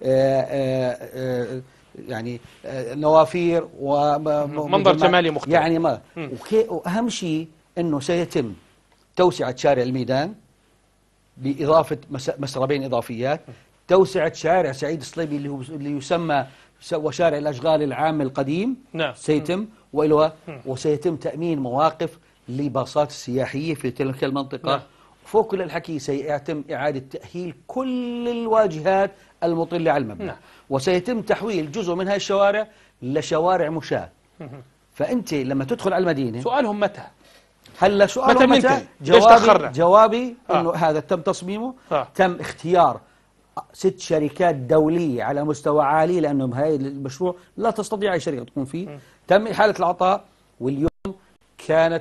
يعني نوافير ومنظر جمالي مختلف. يعني ما وأهم شيء أنه سيتم توسعة شارع الميدان بإضافة مسربين إضافيات، توسعة شارع سعيد الصليبي اللي هو اللي يسمى وشارع الأشغال العام القديم. نعم. سيتم وإلى وسيتم تأمين مواقف لباصات السياحية في تلك المنطقة. نعم. فوق كل الحكي سيتم إعادة تأهيل كل الواجهات المطلة على المبنى. نعم. وسيتم تحويل جزء من هذه الشوارع لشوارع مشاة. فأنت لما تدخل على المدينة، سؤالهم متى؟ هلا سؤالهم متى؟ متى؟ جوابي, جوابي آه. إنه هذا تم تصميمه. آه. تم اختيار ست شركات دولية على مستوى عالي، لأنهم هاي المشروع لا تستطيع أي شركة تكون فيه. م. تم إحالة العطاء، واليوم كانت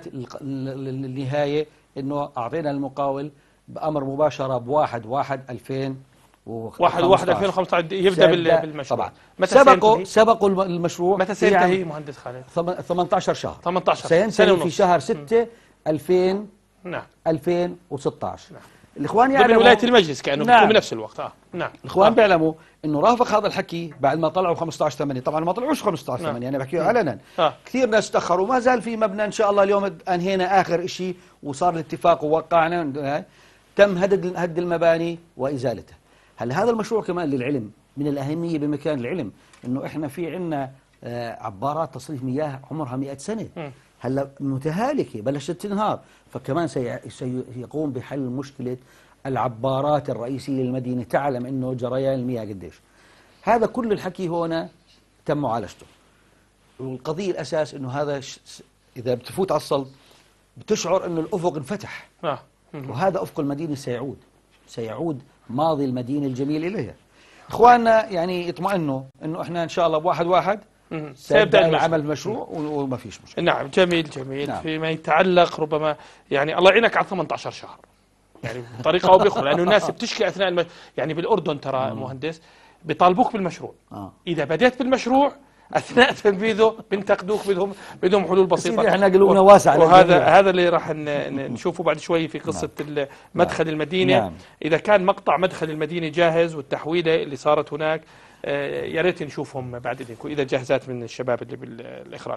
النهاية إنه أعطينا المقاول بأمر مباشرة بواحد واحد ألفين واحد واحد ألفين وخمسة عشر يبدأ بالمشروع. طبعا سبقوا سبقوا المشروع. متى سينتهي يعني مهندس خالد؟ ثمانية عشر شهر. ثمانية عشر سينتهي في شهر ستة ألفين. نعم. ألفين وستة عشر. نعم. الإخوان يعلموا ولاية المجلس كأنه نعم. بنفس الوقت. آه. نعم. الإخوان آه. بيعلموا إنه رافق هذا الحكي بعد ما طلعوا خمسة عشر ثمانية. طبعا ما طلعوش خمسة عشر ثمانية. نعم. أنا بحكي علنا. آه. كثير ناس تأخروا، ما زال في مبنى إن شاء الله اليوم أنهينا آخر شيء وصار الاتفاق ووقعنا. تم هدد هد المباني وإزالتها. هل هذا المشروع كمان للعلم من الأهمية بمكان العلم إنه إحنا في عنا عبارات تصريف مياه عمرها مئة سنة. م. هلا متهالكة بلشت تنهار، فكمان سيقوم بحل مشكلة العبارات الرئيسية للمدينة. تعلم إنه جريان المياه قديش. هذا كل الحكي هنا تم معالجته. والقضية الأساس إنه هذا إذا بتفوت على الصلب بتشعر إنه الأفق انفتح. آه. وهذا أفق المدينة سيعود سيعود ماضي المدينة الجميل إليها. إخواننا يعني يطمئنوا إنه إحنا إن شاء الله بواحد واحد سيبدأ العمل المشروع وما فيش مشكلة. نعم جميل جميل. نعم. فيما يتعلق ربما يعني الله يعينك على ثمانية عشر شهر يعني بطريقة أو بأخرى، لأنه الناس بتشكي أثناء المش... يعني بالأردن ترى مم. مهندس بيطالبوك بالمشروع. آه. إذا بدأت بالمشروع أثناء تنفيذه بنتقدوك بدهم بدهم حلول بسيطة. احنا قلوبنا واسعة. وهذا هذا اللي راح نشوفه بعد شوي في قصة نعم. مدخل المدينة. نعم. إذا كان مقطع مدخل المدينة جاهز والتحويلة اللي صارت هناك يا ريت نشوفهم بعد إذنكم إذا جهزت من الشباب اللي بالإخراج.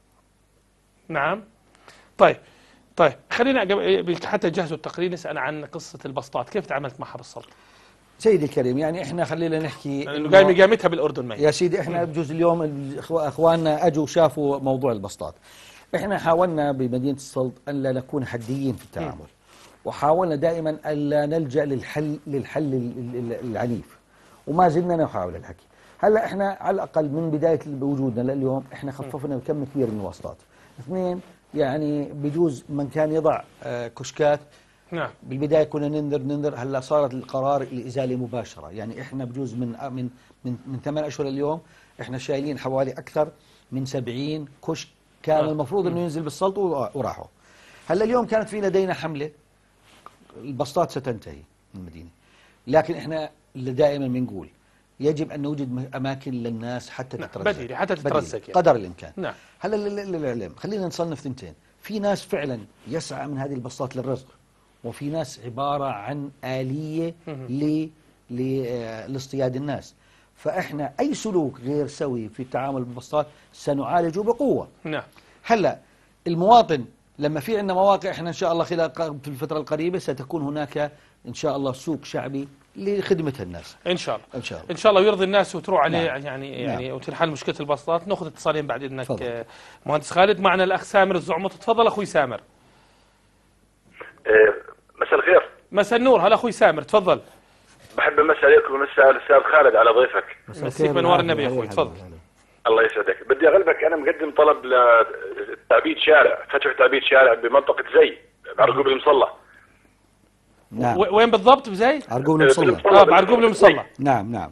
نعم. طيب طيب خلينا حتى جهزوا التقرير نسأل عن قصة البسطات، كيف تعاملت معها بالسلطة؟ سيدي الكريم، يعني احنا خلينا نحكي انه قايمه قامتها بالاردن. ما يا سيدي احنا بجوز اليوم اخواننا اجوا شافوا موضوع البسطات. احنا حاولنا بمدينه السلط ان لا نكون حديين في التعامل، م. وحاولنا دائما الا نلجا للحل للحل العنيف، وما زلنا نحاول الحكي. هلا احنا على الاقل من بدايه وجودنا لليوم احنا خففنا بكم كبير من الواسطات. اثنين، يعني بجوز من كان يضع آه كشكات. نعم. بالبدايه كنا ننذر ننذر، هلا صارت القرار الازاله مباشره، يعني احنا بجوز من من من من ثمان اشهر اليوم احنا شايلين حوالي اكثر من سبعين كشك كان آه. المفروض انه ينزل بالسلط وراحوا. هلا اليوم كانت في لدينا حمله، البسطات ستنتهي من المدينه، لكن احنا اللي دائما بنقول يجب ان نوجد اماكن للناس حتى نعم. تترزق، بديلة حتى تترزق يعني. قدر الامكان. نعم. هلا للعلم خلينا نصنف ثنتين، في ناس فعلا يسعى من هذه البسطات للرزق، وفي ناس عباره عن اليه ل لاصطياد الناس. فاحنا اي سلوك غير سوي في التعامل بالبسطات سنعالجه بقوه. نعم. هلا المواطن لما في عندنا مواقع، احنا ان شاء الله خلال في الفتره القريبه ستكون هناك ان شاء الله سوق شعبي لخدمه الناس. ان شاء الله. ان شاء الله. ان شاء الله ويرضي الناس وتروح عليه. نعم. يعني يعني نعم. وتنحل مشكله البسطات. ناخذ اتصالين بعد اذنك فضل. مهندس خالد. معنا الاخ سامر الزعمط. تفضل اخوي سامر. إيه مساء الخير. مساء النور. هلا اخوي سامر تفضل. بحب امسي عليكم ومسي على الاستاذ خالد على ضيفك. مسيك بانوار النبي يا اخوي تفضل. الله يسعدك. بدي اغلبك، انا مقدم طلب لتعبيد شارع، فتح تعبيد شارع بمنطقه زي بعرقوب المصلى. نعم. وين بالضبط بزي؟ عرقوب المصلى. اه بعرقوب المصلى. نعم نعم.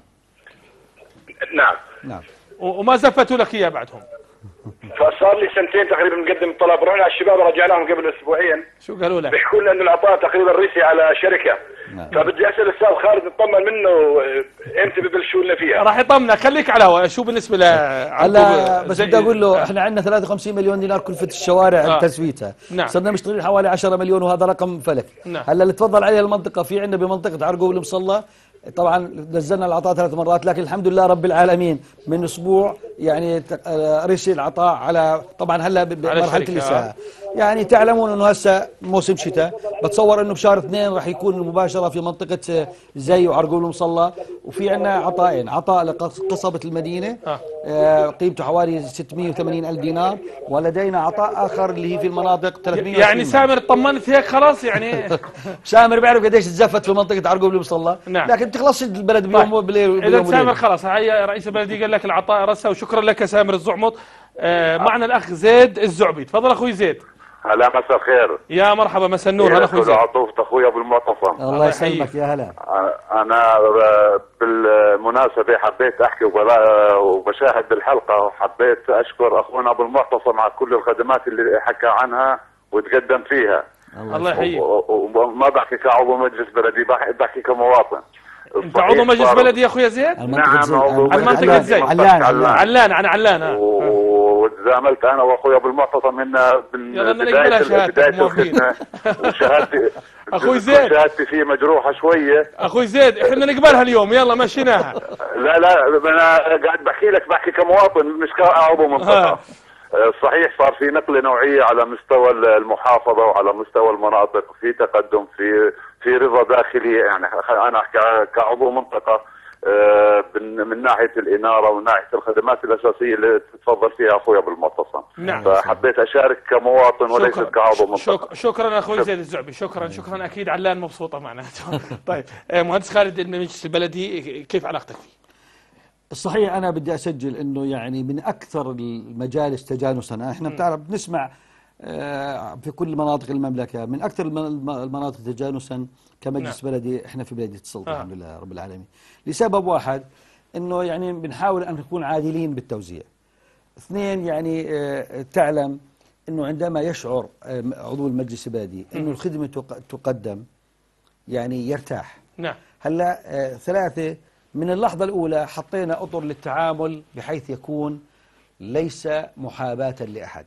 نعم. نعم. وما زفتوا لك اياه بعدهم؟ فصار لي سنتين تقريبا مقدم طلب، رحنا على الشباب رجعناهم قبل اسبوعين. شو قالوا لك؟ بيحكوا لنا انه العطاء تقريبا ريسي على شركه. نعم. فبدي اسال الاستاذ خالد نطمن منه امتى ببلشوا لنا فيها. راح يطمنك، خليك على هوا. شو بالنسبه ل هلا بس بدي اقول له احنا عندنا ثلاثة وخمسين مليون دينار كلفه الشوارع آه. تسويتها. نعم. صرنا مشتغلين حوالي عشرة مليون وهذا رقم فلك. نعم. هلا اللي تفضل عليها المنطقه، في عندنا بمنطقه عرقوب المصلى طبعا نزلنا العطاء ثلاث مرات، لكن الحمد لله رب العالمين من اسبوع يعني رسي العطاء على طبعا هلا بمرحله الاساءه. يعني تعلمون انه هسه موسم شتاء، بتصور انه بشهر اثنين راح يكون مباشره في منطقه زي وعرقوب المصلى. وفي عندنا عطائين، عطاء لقصبه المدينه آه قيمته حوالي ستمئة وثمانين ألف دينار، ولدينا عطاء اخر اللي هي في المناطق ثلاثمئة. يعني سامر اطمنت هيك خلاص يعني. سامر بيعرف قديش تزفت في منطقه عرقوب المصلى. نعم. لكن بتخلص البلد بيوم بليل. اذا سامر خلاص، هي رئيس البلديه قال لك العطاء رسى. وشكرا لك يا سامر الزعمط. آه معنا الاخ زيد الزعبي. تفضل اخوي زيد. هلا مساء الخير. يا مرحبا مساء النور. هلا اخوي زيد. عطوفة اخوي ابو المعتصم. الله يسلمك يا هلا. انا بالمناسبه حبيت احكي وبشاهد الحلقه، وحبيت اشكر اخونا ابو المعتصم على كل الخدمات اللي حكى عنها وتقدم فيها. الله يحييك. وما بحكي كعضو مجلس بلدي، بحكي كمواطن. انت عضو مجلس بلدي يا اخوي زيد؟ نعم عضو المنطقه زي علان علان عن علان. وتزاملت انا واخوي ابو المعتصم من بدايه بدايه الخدمه، وشهادتي اخوي زيد شهادتي فيه مجروحه شويه. اخوي زيد احنا بدنا نقبلها اليوم، يلا مشيناها. لا لا انا قاعد بحكي لك، بحكي كمواطن مش كعضو منطقه. صحيح صار في نقله نوعيه على مستوى المحافظه وعلى مستوى المناطق، في تقدم، في في رضا داخلي. يعني انا احكي كعضو منطقه من ناحيه الاناره ومن ناحيه الخدمات الاساسيه اللي تتفضل فيها اخوي ابو المعتصم. نعم. فحبيت اشارك كمواطن وليس كعضو منطقه. شك شكرا اخوي زيد الزعبي. شكرا شكرا. اكيد علان مبسوطه معناته. طيب مهندس خالد، المجلس البلدي كيف علاقتك فيه؟ صحيح أنا بدي أسجل أنه يعني من أكثر المجالس تجانسا، إحنا بتعرف بنسمع في كل مناطق المملكة من أكثر المناطق تجانسا كمجلس نعم. بلدي إحنا في بلدية السلطة. آه. الحمد لله رب العالمين، لسبب واحد أنه يعني بنحاول أن نكون عادلين بالتوزيع. اثنين، يعني تعلم أنه عندما يشعر عضو المجلس البلدي أنه الخدمة تقدم يعني يرتاح. نعم. هلا ثلاثة، من اللحظة الأولى حطينا أطر للتعامل بحيث يكون ليس محاباة لأحد.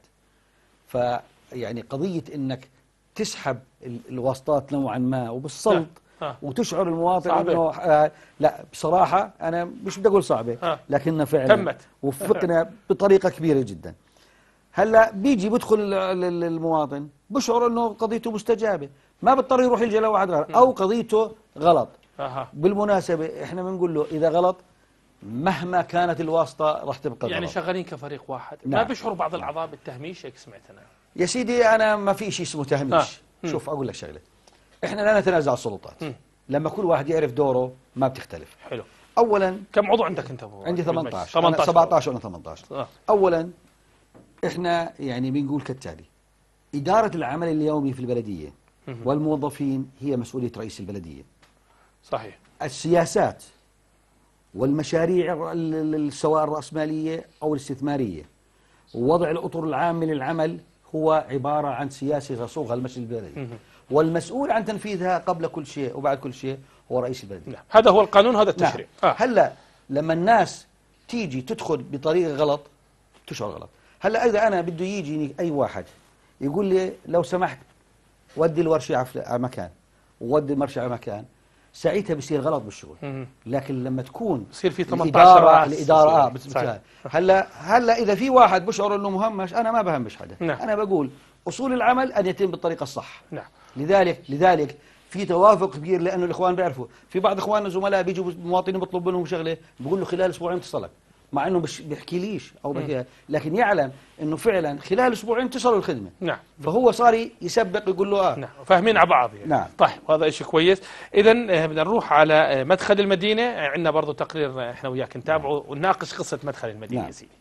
فيعني قضية أنك تسحب الواسطات نوعا ما وبالسلط آه. وتشعر المواطن أنه آه لا بصراحة أنا مش بدي أقول صعبة آه. لكنها فعلا تمت. وفقنا بطريقة كبيرة جدا. هلا بيجي بدخل المواطن بشعر أنه قضيته مستجابة، ما بضطر يروح يلجأ لواحد غير، أو قضيته غلط. أه. بالمناسبة احنا بنقول له اذا غلط مهما كانت الواسطة راح تبقى يعني غلط. شغالين كفريق واحد. نعم. ما بيشعروا بعض الاعضاء بالتهميش؟ هيك سمعت انا يا سيدي. انا ما في شيء اسمه تهميش. آه. شوف اقول لك شغله، احنا لا نتنازع السلطات. م. لما كل واحد يعرف دوره ما بتختلف. حلو. اولا كم عضو عندك انت ابو؟ عندي ثمانية عشر، ثمانية عشر سبعة عشر وانا ثمانية عشر. آه. اولا احنا يعني بنقول كالتالي: اداره العمل اليومي في البلديه والموظفين هي مسؤوليه رئيس البلديه. صحيح. السياسات والمشاريع سواء الرأسمالية أو الاستثمارية ووضع الأطر العامة للعمل هو عبارة عن سياسة تصوغها المجلس البلدي، والمسؤول عن تنفيذها قبل كل شيء وبعد كل شيء هو رئيس البلدية. نعم. هذا هو القانون، هذا التشريع. نعم. آه. هلا لما الناس تيجي تدخل بطريقة غلط تشعر غلط. هلا إذا أنا بده يجيني أي واحد يقول لي لو سمحت ودي الورشة على مكان وودي المرشة على مكان، ساعتها بصير غلط بالشغل. مم. لكن لما تكون بصير في ثمانية عشر الإدارة, الإدارة آه بتساعد. هلا هلا إذا في واحد بشعر إنه مهمش، أنا ما بهمش حدا. نعم. أنا بقول أصول العمل أن يتم بالطريقة الصح. نعم. لذلك لذلك في توافق كبير، لأنه الإخوان بيعرفوا في بعض إخواننا زملاء بيجوا مواطنين بيطلبوا منهم شغلة بقول له خلال أسبوعين تصلك، مع انه مش بيحكي ليش او بحكي، لكن يعلم انه فعلا خلال اسبوعين تصل الخدمه. نعم. فهو صار يسبق يقول له اه نعم. فاهمين على بعض يعني. نعم. طيب هذا شيء كويس. اذا بدنا نروح على مدخل المدينه، عندنا برضه تقرير احنا وياك نتابعه ونناقش قصه مدخل المدينه. نعم. يا سيدي.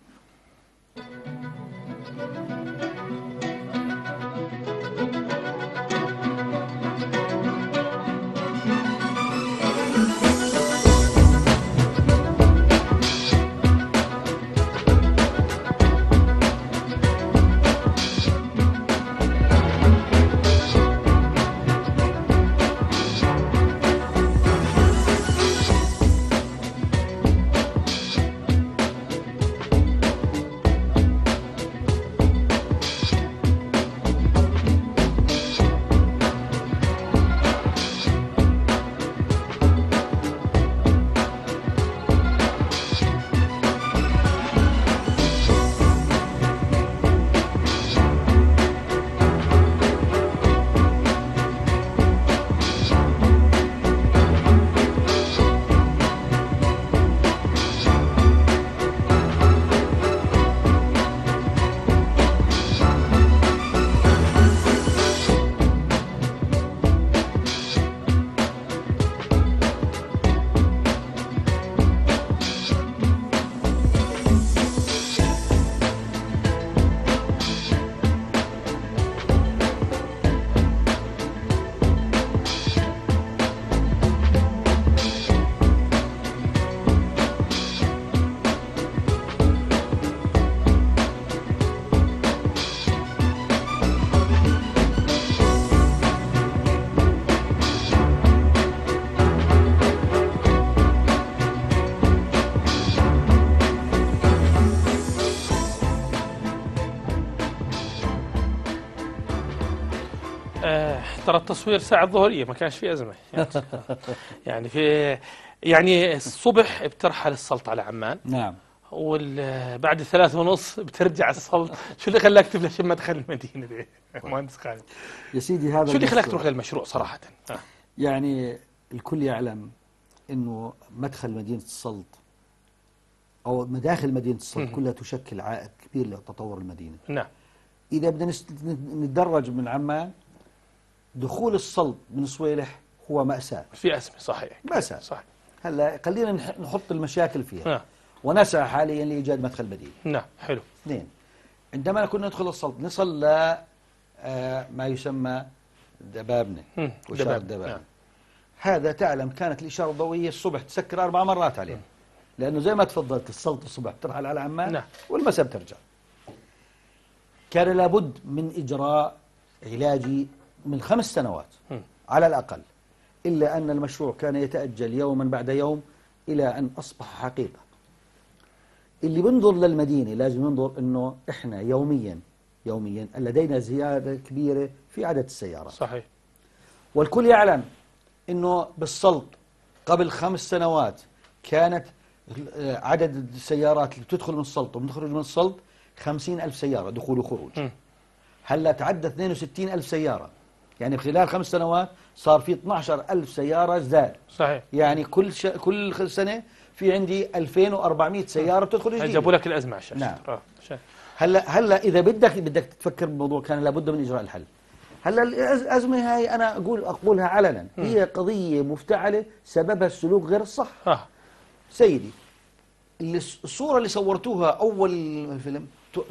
ترى التصوير ساعة الظهرية ما كانش في أزمة يعني في يعني الصبح بترحل السلطة على عمان. نعم. وبعد الثلاث ونص بترجع السلطة. شو اللي خلاك تبلش مدخل المدينة دي مهندس خالد؟ يا سيدي هذا شو اللي خلاك تروح للمشروع صراحة؟ آه. يعني الكل يعلم إنه مدخل مدينة السلط أو مداخل مدينة السلط كلها تشكل عائق كبير لتطور المدينة. نعم. إذا بدنا نتدرج من عمان، دخول السلط من صويلح هو مأساة. في أزمة. صحيح. مأساة. صحيح. هلا خلينا نحط المشاكل فيها. نعم. ونسعى حاليا لإيجاد مدخل بديل. نعم. حلو. اثنين، عندما كنا ندخل السلط نصل ل ما يسمى دبابنة وإشارة دبابنة. نعم. هذا تعلم كانت الإشارة الضوئية الصبح تسكر أربع مرات عليه. لأنه زي ما تفضلت السلط الصبح بترحل على عمان. نعم. والمساء بترجع. كان لابد من إجراء علاجي من خمس سنوات م. على الأقل، إلا أن المشروع كان يتأجل يوما بعد يوم إلى أن أصبح حقيقة. اللي بنظر للمدينة لازم ينظر أنه إحنا يوميا يوميا لدينا زيادة كبيرة في عدد السيارات. صحيح. والكل يعلم أنه بالسلط قبل خمس سنوات كانت عدد السيارات اللي بتدخل من السلط وبتخرج من السلط خمسين ألف سيارة دخول وخروج. م. هلا تعدى اثنين وستين ألف سيارة، يعني خلال خمس سنوات صار في اثني عشر ألف سيارة زاد. صحيح. يعني كل ش... كل سنة في عندي ألفين وأربعمية سيارة بتدخل جديدة. جابوا لك الأزمة عشان. نعم. هلا هلا إذا بدك بدك تفكر بالموضوع كان لابد من إجراء الحل. هلا الأزمة هاي أنا أقول أقولها علنا، هي قضية مفتعلة سببها السلوك غير الصح. آه. سيدي الصورة اللي صورتوها أول الفيلم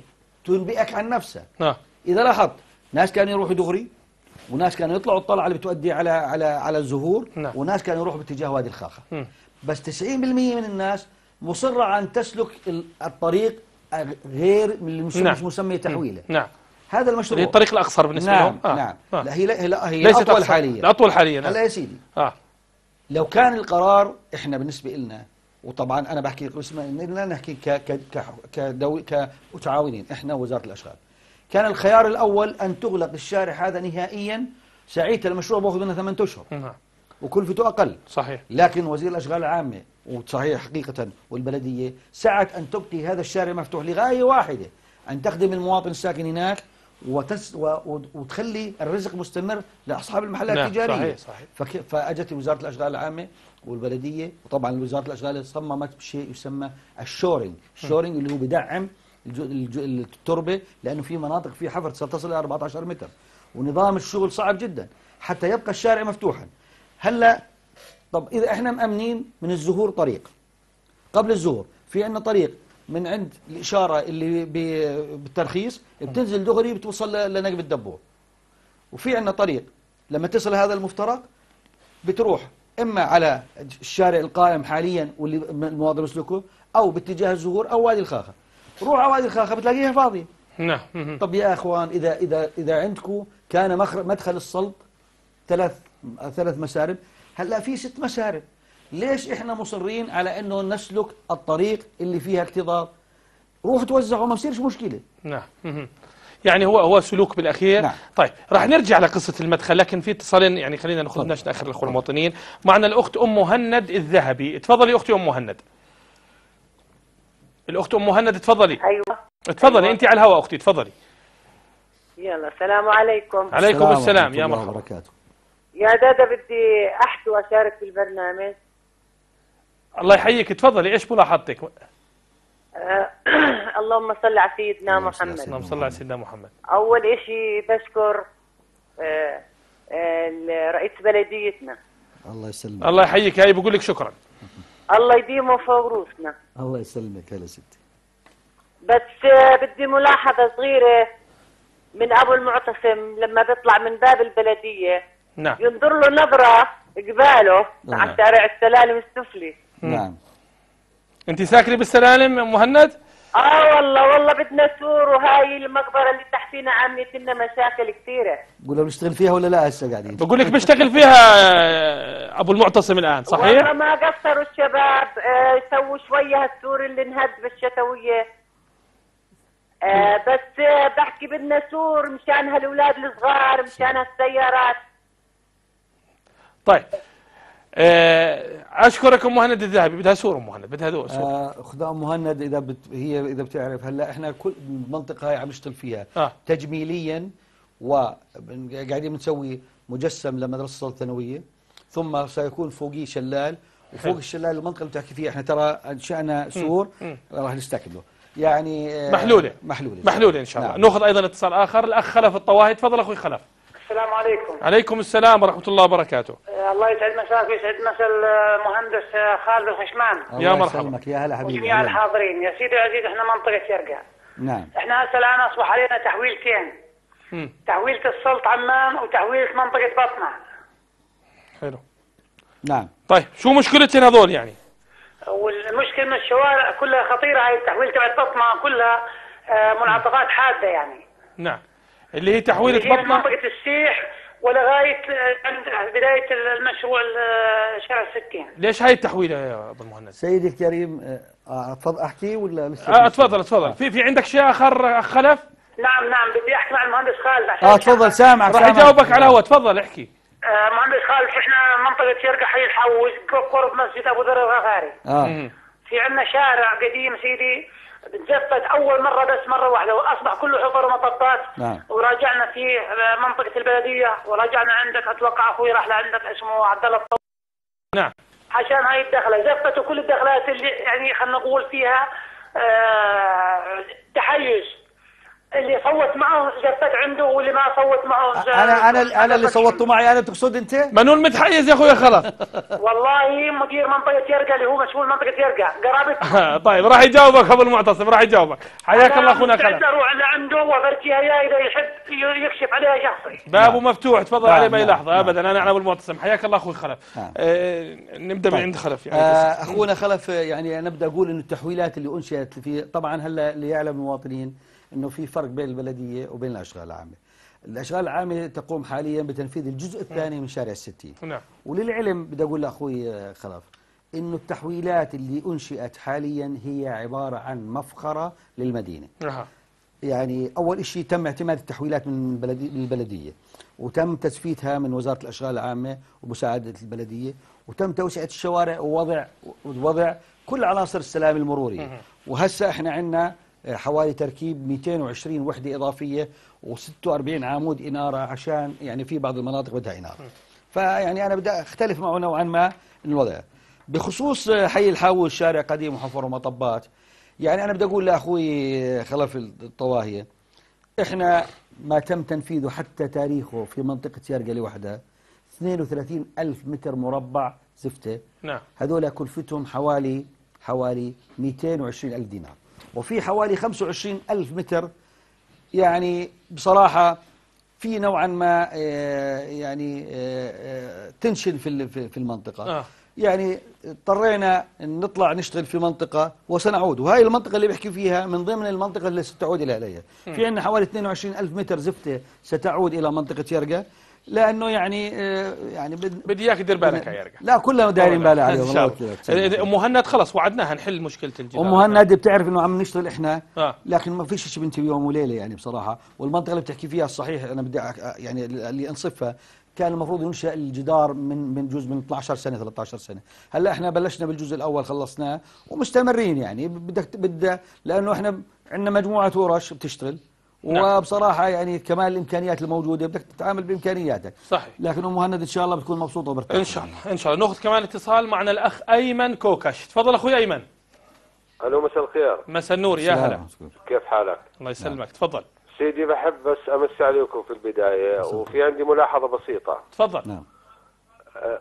تنبئك عن نفسها. نعم. إذا لاحظت ناس كانوا يروحوا دغري، وناس كانوا يطلعوا الطلعة اللي بتؤدي على على على الزهور، نعم. وناس كانوا يروحوا باتجاه وادي الخاخة. م. بس تسعين بالمئة من الناس مصرة عن تسلك الطريق غير اللي نعم. مش مسمى تحويله. نعم. هذا المشروع اللي الطريق الأقصر بالنسبة نعم لهم. آه. نعم آه. لا هي لا هي, لا هي ليست الأطول أقصر. حاليا. الأطول حاليا. هلا يا سيدي آه. لو كان القرار احنا بالنسبة لنا، وطبعا انا بحكي لنا نحكي ك ك كدول كمتعاونين احنا ووزارة الاشغال، كان الخيار الاول ان تغلق الشارع هذا نهائيا، ساعتها المشروع باخذ لنا ثمانية اشهر نعم. وكلفته اقل. صحيح. لكن وزير الاشغال العامة وصحيح حقيقة والبلدية سعت ان تبقي هذا الشارع مفتوح لغاية واحدة، ان تخدم المواطن الساكن هناك وتس و... وتخلي الرزق مستمر لاصحاب المحلات نعم. التجاريه. صحيح صحيح. فك... فاجت وزاره الاشغال العامه والبلديه، وطبعا وزاره الاشغال صممت بشيء يسمى الشورينج، الشورينج اللي هو بدعم الج... الج... التربه، لانه في مناطق في حفر ستصل الى أربعة عشر متر، ونظام الشغل صعب جدا حتى يبقى الشارع مفتوحا. هلا طب اذا احنا مامنين من الزهور طريق، قبل الزهور في عندنا طريق من عند الإشارة اللي بالترخيص بتنزل دغري بتوصل لنقب الدبور، وفي عندنا طريق لما تصل هذا المفترق بتروح إما على الشارع القائم حاليا واللي المواطن يسلكه، أو باتجاه الزهور أو وادي الخاخة. روح على وادي الخاخة بتلاقيها فاضية. نعم. طب يا أخوان إذا إذا إذا عندكم كان مدخل السلط ثلاث ثلاث مسارب، هلا في ست مسارب، ليش احنا مصرين على انه نسلك الطريق اللي فيها اكتظاظ؟ روح توزعوا ما بصيرش مشكله. نعم. يعني هو هو سلوك بالاخير. نعم. طيب راح نرجع لقصه المدخل، لكن في اتصالين يعني خلينا ناخذ ناخر الاخوه المواطنين. معنا الاخت ام مهند الذهبي، تفضلي اختي ام مهند. الاخت ام مهند تفضلي. ايوه تفضلي. أيوة. انت على الهواء اختي تفضلي. يلا السلام عليكم. عليكم السلام يا مرحبا. وبركاته. يا دادا بدي احكي واشارك في البرنامج. الله يحييك تفضلي. ايش ملاحظتك؟ أه اللهم صل على سيدنا محمد. اللهم صل على سيدنا محمد. اول اشي بشكر أه أه رئيس بلديتنا. الله يسلمك. الله يحييك. هاي بقول لك شكرا. الله يديمه فوق روسنا. الله يسلمك. هلا ستي. بس أه بدي ملاحظة صغيرة من ابو المعتصم لما بيطلع من باب البلدية. نعم. ينظر له نظرة قباله نعم. على شارع السلالم السفلي. نعم. انت ساكنه بالسلالم ام مهند؟ اه والله والله بدنا سور، وهاي المقبره اللي تحتينا عملت لنا مشاكل كثيره. بقول بنشتغل فيها ولا لا هسه قاعدين؟ بقول لك بشتغل فيها ابو المعتصم الان صحيح؟ والله ما قصروا الشباب يسووا آه شويه هالسور اللي انهد بالشتويه. آه بس آه بحكي بدنا سور مشان هالاولاد الصغار، مشان هالسيارات. طيب اشكرك ام مهند الذهبي. بدها سور ام مهند، بدها سور. آه خذ ام مهند اذا بت هي اذا بتعرف. هلا احنا كل المنطقه هاي عم نشتغل فيها آه. تجميليا، وقاعدين بنسوي مجسم لمدرسه الثانويه، ثم سيكون فوقيه شلال، وفوق حلو. الشلال المنطقه اللي بتحكي فيها احنا ترى انشانا سور راح نستكمله يعني آه محلوله محلوله محلوله ان شاء الله. نعم. ناخذ ايضا اتصال اخر. الاخ خلف الطواهي تفضل اخوي خلف. السلام عليكم. عليكم السلام ورحمة الله وبركاته. الله يسعد مساك ويسعد مسا المهندس خالد الخشمان. يا مرحبا. يا هلا حبيبي. وجميع الحاضرين. يا سيدي العزيز احنا منطقة يرقة. نعم. احنا هسه الان اصبح علينا تحويلتين. م. تحويلة السلط عمان وتحويلة منطقة بطنة. حلو. نعم. طيب شو مشكلتين هذول يعني؟ والمشكلة من الشوارع كلها خطيرة. هاي التحويل تبع بطنة كلها منعطفات حادة يعني. نعم. اللي هي تحويلة بطنة منطقة السيح ولغاية عند بداية المشروع شارع الستين. ليش هاي التحويلة يا ابو المهند؟ سيدي الكريم اتفضل احكي ولا لسه؟ اه تفضل تفضل. في في عندك شيء اخر اخ خلف؟ نعم نعم بدي احكي مع المهندس خالد عشان اه تفضل سامعك. راح يجاوبك على الهواء. تفضل احكي. آه مهندس خالد احنا منطقة يرقة حي الحوز قرب مسجد ابو ذر الغفاري. اه في عندنا شارع قديم سيدي تجفت اول مره بس مره واحده واصبح كله حفر ومطبات. نعم. وراجعنا في منطقه البلديه وراجعنا عندك اتوقع اخوي راح لعندك اسمه عبد الله. نعم. عشان هاي الدخله زفتوا كل الدخلات اللي يعني خلينا نقول فيها آه تحيز. اللي صوت معه جفت عنده واللي ما صوت معه انا انا انا اللي صوتوا معي انا تقصد انت؟ منو المتحيز يا اخوي خلف؟ والله مدير منطقه يرقا اللي هو مسؤول منطقه يرقا قرابه. طيب راح يجاوبك ابو المعتصم، راح يجاوبك. حياك الله اخونا خلف. انا اروح لعنده وافرجيها اياه اذا يحب يكشف عليها شخصي. بابه مفتوح، تفضل عليه باي لحظه ابدا. انا انا ابو المعتصم، حياك الله اخوي خلف. آه نبدا من عند خلف يعني. آه اخونا خلف، يعني انا بدي اقول انه التحويلات اللي انشئت في، طبعا هلا اللي يعلم المواطنين انه في فرق بين البلديه وبين الاشغال العامه. الاشغال العامه تقوم حاليا بتنفيذ الجزء الثاني من شارع الستين. نعم. وللعلم بدي اقول لاخوي خلف انه التحويلات اللي انشئت حاليا هي عباره عن مفخره للمدينه. أه. يعني اول شيء تم اعتماد التحويلات من البلديه البلديه وتم تسفيتها من وزاره الاشغال العامه ومساعده البلديه، وتم توسعه الشوارع ووضع وضع كل عناصر السلام المروري. وهسه احنا عندنا حوالي تركيب مئتين وعشرين وحده اضافيه وستة وأربعين عمود اناره، عشان يعني في بعض المناطق بدها اناره. فيعني انا بدي اختلف معه نوعا ما الوضع. بخصوص حي الحاوي الشارع قديم وحفر ومطبات، يعني انا بدي اقول لاخوي خلف الطواهيه، احنا ما تم تنفيذه حتى تاريخه في منطقه يرقا لوحدها اثنين وثلاثين ألف متر مربع زفته. نعم. هذول كلفتهم حوالي حوالي مئتين وعشرين ألف دينار، وفي حوالي خمسة وعشرين ألف متر. يعني بصراحة في نوعا ما يعني تنشن في في المنطقة. آه. يعني اضطرينا نطلع نشتغل في منطقة وسنعود، وهي المنطقة اللي بحكي فيها من ضمن المنطقة اللي ستعود إلى عليها. في عندنا حوالي اثنين وعشرين ألف متر زفتة ستعود إلى منطقة يرقا، لأنه يعني يعني بدي إياك دير بالك على يرقا. لا كلنا دايرين بالنا عليه والله. أم مهند خلص وعدناها نحل مشكلة الجدار. أم مهند بتعرف إنه عم نشتغل إحنا. آه. لكن ما فيش شيء بنتي بيوم وليلة يعني بصراحة. والمنطقة اللي بتحكي فيها الصحيح أنا بدي يعني اللي أنصفها، كان المفروض ينشأ الجدار من من جزء من اثني عشر سنة ثلاثة عشر سنة. هلا احنا بلشنا بالجزء الاول خلصناه ومستمرين يعني بدك بدها، لانه احنا عندنا مجموعة ورش بتشتغل. نعم. وبصراحة يعني كمان الامكانيات الموجودة بدك تتعامل بامكانياتك. صحيح. لكن ام مهند ان شاء الله بتكون مبسوطة ومرتاحة ان شاء الله. ان شاء الله. ناخذ كمان اتصال معنا الاخ ايمن كوكش. تفضل اخوي ايمن. الو مساء الخير. مساء النور يا هلا. كيف حالك؟ الله يسلمك. نعم. تفضل سيدي. بحب بس امسي عليكم في البداية وفي عندي ملاحظة بسيطة. تفضل. نعم. أه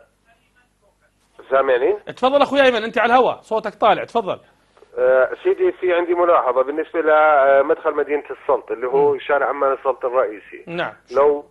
سامعني؟ تفضل اخوي ايمن، انت على الهواء صوتك طالع. تفضل. أه سيدي في عندي ملاحظة بالنسبة لمدخل مدينة السلط اللي هو م. شارع عمان السلط الرئيسي. نعم. لو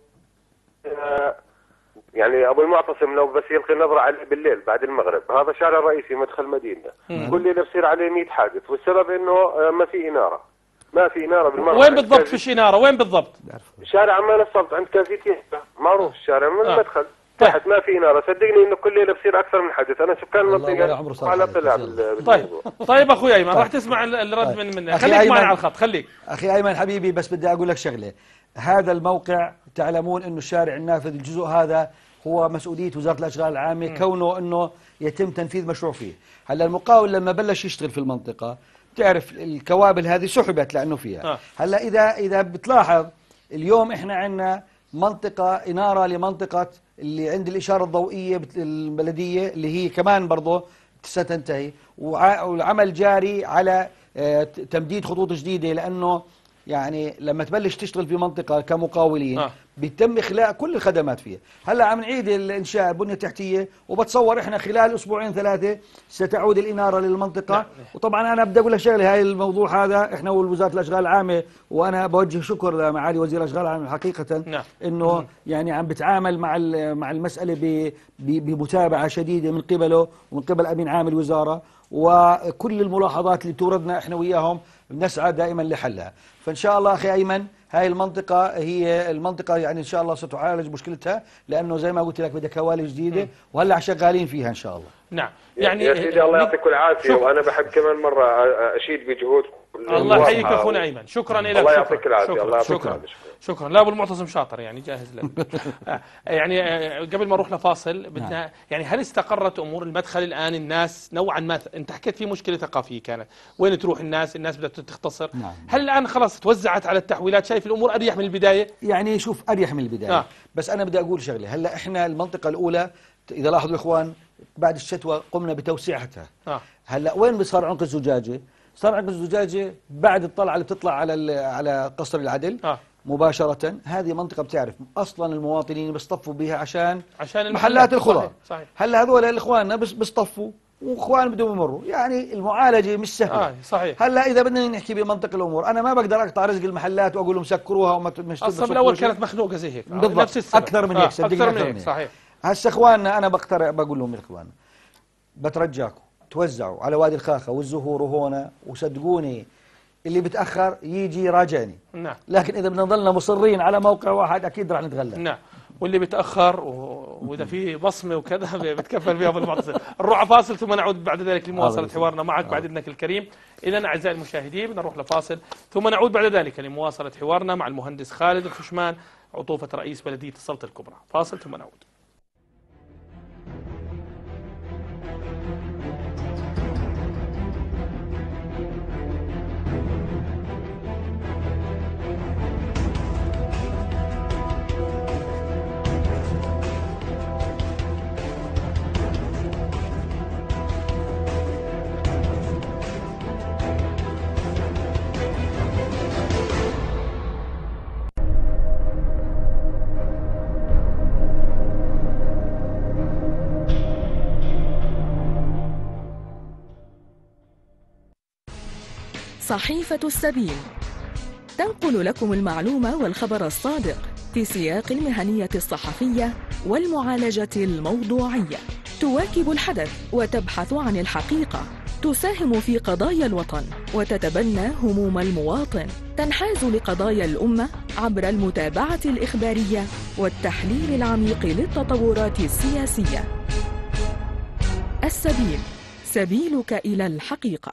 أه يعني ابو المعتصم لو بس يلقي نظرة عليه بالليل بعد المغرب، هذا شارع رئيسي مدخل مدينة، كل ليلة بصير عليه مئة حادث، والسبب انه ما في انارة. ما في اناره بالمره. وين بالضبط فيش اناره؟ وين بالضبط؟ شارع عمان السلط عند كافيتيريا معروف الشارع من آه. المدخل تحت ما في اناره. صدقني انه كل ليله بصير اكثر من حدث. انا سكان المنطقه على طلع بال طيب طيب اخوي ايمن راح تسمع الرد طيب. من منك. خليك معنا على الخط. خليك اخي ايمن حبيبي، بس بدي اقول لك شغله. هذا الموقع تعلمون انه الشارع النافذ الجزء هذا هو مسؤوليه وزاره الاشغال العامه، م. كونه انه يتم تنفيذ مشروع فيه. هلا المقاول لما بلش يشتغل في المنطقه بتعرف الكوابل هذه سحبت لانه فيها. آه. هلا اذا اذا بتلاحظ اليوم احنا عندنا منطقه اناره لمنطقه اللي عند الاشاره الضوئيه البلديه اللي هي كمان برضه ستنتهي، والعمل جاري على تمديد خطوط جديده، لانه يعني لما تبلش تشتغل في منطقه كمقاولين آه. بيتم اخلاء كل الخدمات فيها. هلا عم نعيد الانشاء البنيه التحتيه، وبتصور احنا خلال اسبوعين ثلاثه ستعود الاناره للمنطقه. نعم. وطبعا انا بدي اقول لك شغله، هاي الموضوع هذا احنا ووزاره الاشغال العامه، وانا بوجه شكر لمعالي وزير الاشغال العامه حقيقه. نعم. انه مم. يعني عم بتعامل مع مع المساله بمتابعه شديده من قبله ومن قبل امين عام الوزاره، وكل الملاحظات اللي توردنا احنا وياهم بنسعى دائما لحلها. فان شاء الله اخي ايمن هاي المنطقة هي المنطقة يعني إن شاء الله ستعالج مشكلتها، لأنه زي ما قلت لك بدها كوالي جديدة وهلا شغالين فيها إن شاء الله. نعم. يعني يا سيدي الله يعطيكم العافية، وأنا بحب كمان مرة أشيد بجهودكم. الله يحييك أخونا أيمن، شكرا لك. الله يعطيك العافية. شكرا. الله شكرا. شكرا. شكرا. لا أبو المعتصم شاطر يعني جاهز لك. يعني قبل ما نروح لفاصل بدنا يعني هل استقرت أمور المدخل الآن؟ الناس نوعا ما أنت حكيت في مشكلة ثقافية كانت، وين تروح الناس؟ الناس بدها تختصر. نعم. هل الآن خلاص توزعت على التحويلات؟ شايف الأمور أريح من البداية؟ يعني شوف أريح من البداية. آه. بس أنا بدي أقول شغلة. هلا إحنا المنطقة الأولى إذا لاحظوا الإخوان بعد الشتوى قمنا بتوسيعتها. آه. هلا وين بصار عنق الزجاجة؟ صنعة الزجاجة بعد الطلعة اللي بتطلع على على قصر العدل آه. مباشرة، هذه منطقة بتعرف أصلا المواطنين بيصطفوا بها عشان عشان محلات الخضار. صحيح. صحيح. هلا هذول الإخواننا بس بيصطفوا واخوان بدهم يمروا، يعني المعالجه مش سهله. آه صحيح. هلا اذا بدنا نحكي بمنطق الامور، انا ما بقدر اقطع رزق المحلات واقول لهم سكروها وما مش اصلا بالاول كانت مخنوقه زي هيك. بالضبط. نفس السبب. اكثر من هيك. آه. صدقني اكثر من هيك. صحيح. هسه اخواننا انا بقترح بقول لهم يا اخواننا بترجاكم توزعوا على وادي الخاخه والزهور وهون، وصدقوني اللي بتاخر يجي يراجعني. نعم. لكن اذا بدنا نضلنا مصرين على موقع واحد اكيد رح نتغلب. نعم. واللي بتاخر و... واذا في بصمه وكذا بتكفل فيها بالمعتصم. نروح على فاصل ثم نعود بعد ذلك لمواصله حوارنا معك بعد اذنك الكريم. اذا اعزائي المشاهدين بدنا نروح لفاصل ثم نعود بعد ذلك لمواصله حوارنا مع المهندس خالد الخشمان عطوفه رئيس بلديه السلطه الكبرى. فاصل ثم نعود. صحيفة السبيل تنقل لكم المعلومة والخبر الصادق في سياق المهنية الصحفية والمعالجة الموضوعية. تواكب الحدث وتبحث عن الحقيقة، تساهم في قضايا الوطن وتتبنى هموم المواطن، تنحاز لقضايا الأمة عبر المتابعة الإخبارية والتحليل العميق للتطورات السياسية. السبيل، سبيلك إلى الحقيقة.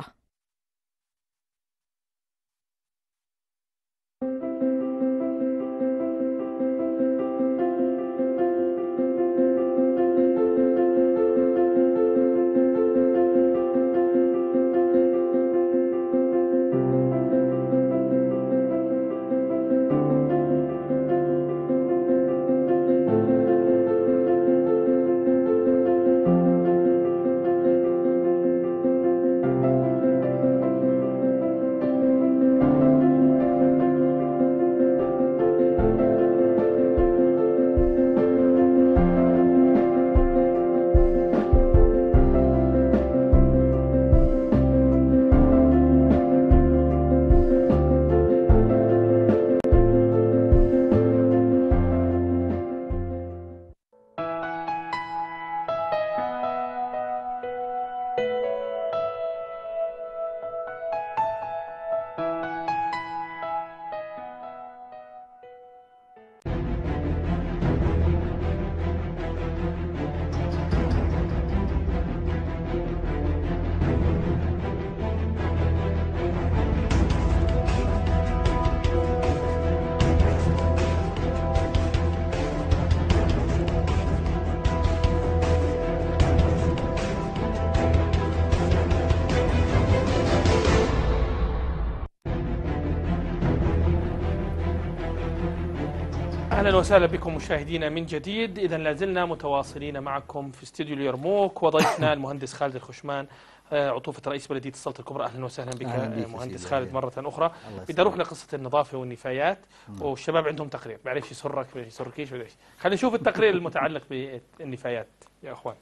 أهلا وسهلا بكم مشاهدينا من جديد. إذا لازلنا متواصلين معكم في استوديو اليرموك وضيفنا المهندس خالد الخشمان عطوفة رئيس بلدية السلطة الكبرى. أهلا وسهلا بك مهندس خالد مرة أخرى. بدي أروح لقصة النظافة والنفايات والشباب عندهم تقرير، بعرفش يسرك ما يسركيش. خلينا نشوف التقرير المتعلق بالنفايات يا أخوان.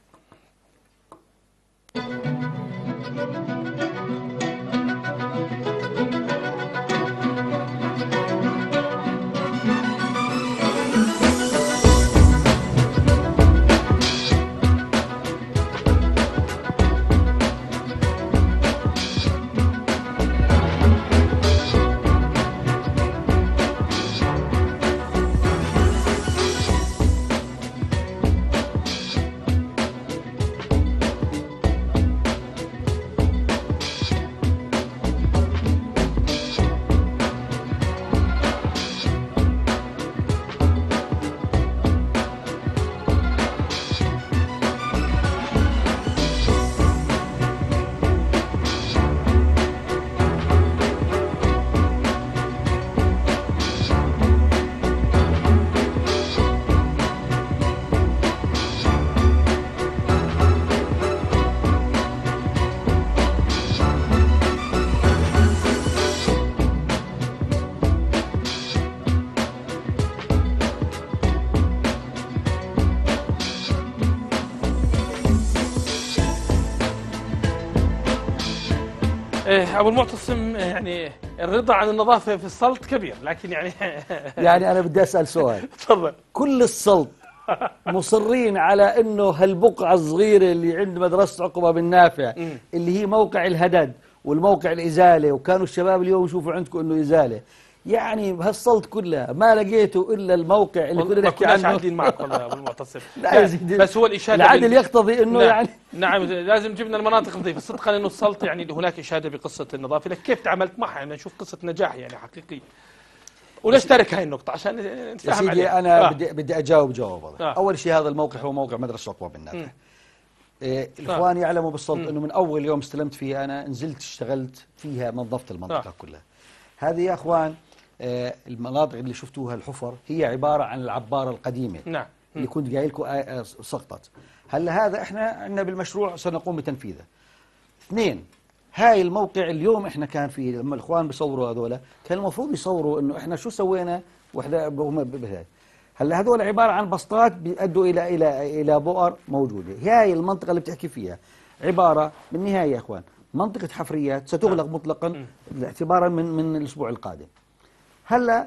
ابو المعتصم يعني الرضا عن النظافه في السلط كبير، لكن يعني يعني انا بدي اسال سؤال. تفضل. كل السلط مصرين على انه هالبقعه الصغيره اللي عند مدرسه عقبه بن نافع اللي هي موقع الهدد والموقع الازاله، وكانوا الشباب اليوم يشوفوا عندكم انه ازاله، يعني بهالسلط كلها ما لقيته الا الموقع اللي كنا نحكي عنه. عادلين معك والله يا ابو المعتصم. لا يا سيدي، بس هو الاشاده العدل يقتضي انه نعم يعني نعم لازم جبنا المناطق نظيفه صدقا، انه السلط يعني هناك اشاده بقصه النظافه. لك كيف تعاملت معها؟ يعني نشوف قصه نجاح يعني حقيقيه. وليش تارك هاي النقطه عشان نتفاهم يا سيدي عليها. انا آه. بدي بدي اجاوب جواب. آه. اول شيء هذا الموقع هو موقع مدرسه عقبه بن نافع. إيه الاخوان آه. يعلموا بالسلط انه من اول يوم استلمت فيها انا نزلت اشتغلت فيها، نظفت المنطقه آه. كلها. هذه يا اخوان آه المناطق اللي شفتوها الحفر هي عباره عن العباره القديمه. نعم. اللي كنت قايل لكم آه سقطت. هلا هذا احنا عندنا بالمشروع سنقوم بتنفيذه. اثنين، هاي الموقع اليوم احنا كان فيه لما الاخوان بيصوروا هذول كان المفروض يصوروا انه احنا شو سوينا وحده هم. هلا هذول عباره عن بسطات بيؤدوا الى الى الى بؤر موجوده. هاي المنطقه اللي بتحكي فيها عباره بالنهايه يا اخوان منطقه حفريات ستغلق مطلقا اعتبارا من من الاسبوع القادم. هلا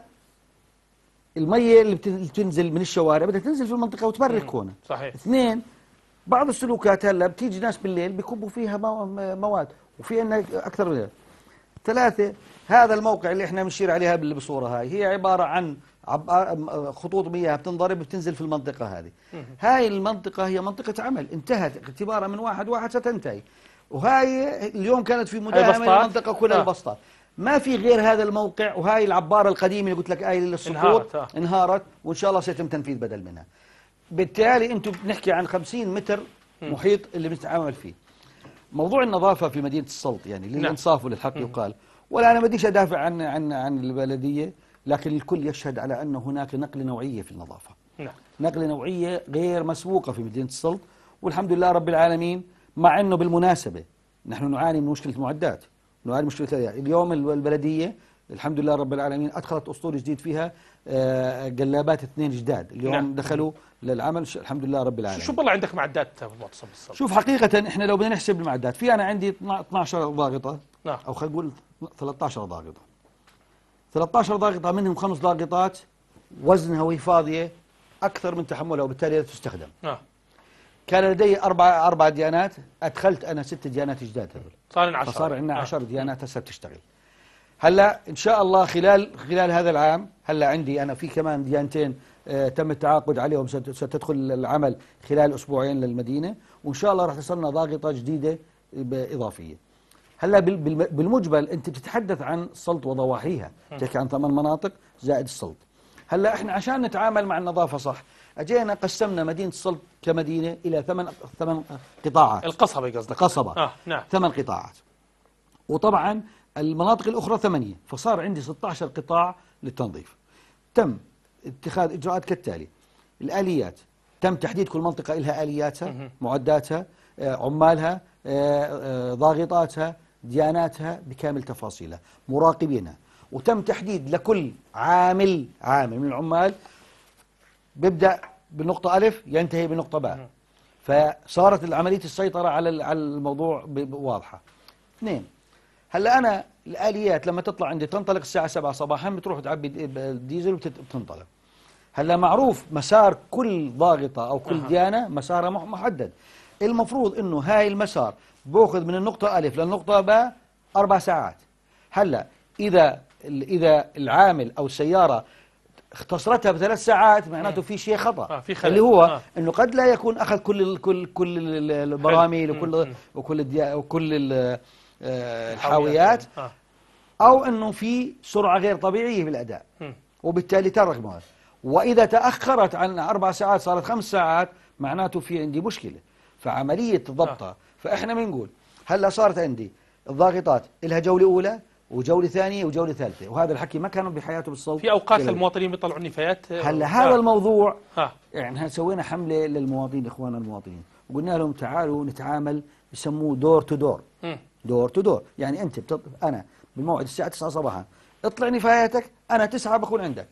الميه اللي بتنزل من الشوارع بدها تنزل في المنطقه وتبرك هون. صحيح. اثنين، بعض السلوكات هلا بتيجي ناس بالليل بكبوا فيها مواد وفي عندنا اكثر من هذا. ثلاثه، هذا الموقع اللي احنا بنشير عليها بالصوره هاي هي عباره عن خطوط مياه بتنضرب بتنزل في المنطقه هذه. هاي المنطقه هي منطقه عمل انتهت اعتبارا من واحد واحد ستنتهي. وهاي اليوم كانت في مداهمه المنطقه كلها آه. البسطات. ما في غير هذا الموقع وهاي العباره القديمه اللي قلت لك هاي للسقوط انهارت, آه. انهارت وان شاء الله سيتم تنفيذ بدل منها. بالتالي انتم بنحكي عن خمسين متر محيط اللي بنتعامل فيه. موضوع النظافه في مدينه السلط يعني للانصاف وللحق يقال، ولا انا ما بديش ادافع عن عن عن البلديه، لكن الكل يشهد على ان هناك نقله نوعيه في النظافه. نعم. نقله نوعيه غير مسبوقه في مدينه السلط، والحمد لله رب العالمين. مع انه بالمناسبه نحن نعاني من مشكله المعدات، نعاني من مشكله اليوم البلديه الحمد لله رب العالمين ادخلت اسطول جديد فيها قلابات اثنين جداد اليوم. نعم. دخلوا للعمل الحمد لله رب العالمين. شو بالله عندك معدات في المعتصم بالسلط؟ شوف حقيقه احنا لو بدنا نحسب المعدات في انا عندي اثني عشر ضاغطه. نعم. او خلينا نقول ثلاثة عشر ضاغطه. ثلاثة عشر ضاغطه منهم خمس ضاغطات وزنها وهي فاضيه اكثر من تحملها وبالتالي لا تستخدم. نعم. كان لدي اربع اربع ديانات، ادخلت انا ست ديانات جداد هذول. صار عشرة. فصار عندنا عشر ديانات هسه بتشتغل. هلا ان شاء الله خلال خلال هذا العام هلا عندي انا في كمان ديانتين آه تم التعاقد عليهم ستدخل العمل خلال اسبوعين للمدينه، وان شاء الله راح تصلنا ضاغطه جديده اضافيه. هلا بالمجمل انت بتتحدث عن السلط وضواحيها، بتحكي عن ثمان مناطق زائد السلط. هلا احنا عشان نتعامل مع النظافه صح اجينا قسمنا مدينه السلط كمدينه الى ثمان ثمان قطاعات. القصبه قصدك؟ قصبه. اه نعم. ثمان قطاعات. وطبعا المناطق الاخرى ثمانيه، فصار عندي ستة عشر قطاع للتنظيف. تم اتخاذ اجراءات كالتالي: الاليات تم تحديد كل منطقه لها الياتها، معداتها، عمالها، ضاغطاتها، دياناتها بكامل تفاصيلها، مراقبينها، وتم تحديد لكل عامل عامل من العمال بيبدأ بنقطة ألف ينتهي بنقطة باء. فصارت عملية السيطرة على على الموضوع واضحة. اثنين، هلا أنا الآليات لما تطلع عندي تنطلق الساعة سبعة صباحا بتروح تعبي الديزل وبتنطلق. هلا معروف مسار كل ضاغطة أو كل ديانة مسارها محدد. المفروض إنه هاي المسار بأخذ من النقطة ألف للنقطة باء أربع ساعات. هلا إذا إذا العامل أو السيارة اختصرتها بثلاث ساعات معناته في شيء خطأ. آه في خلل. اللي هو آه. إنه قد لا يكون أخذ كل كل كل البراميل وكل وكل الديا وكل الحاويات، آه. أو إنه في سرعة غير طبيعية في الأداء، م. وبالتالي ترك مواد. وإذا تأخرت عن أربع ساعات صارت خمس ساعات معناته في عندي مشكلة. فعملية ضبطها آه. فإحنا بنقول هلا صارت عندي الضاغطات لها جولة أولى وجولة ثانية وجولة ثالثة، وهذا الحكي ما كانوا بحياته بالصوت. في أوقات المواطنين بيطلعوا النفايات. هلا هذا آه. الموضوع آه. يعني سوينا حملة للمواطنين إخواننا المواطنين وقلنا لهم تعالوا نتعامل بسموه دور تو دور. م. دور تو دور، يعني أنت بتط... أنا بالموعد الساعة تسعة صباحا اطلع نفاياتك، أنا تسعة بكون عندك.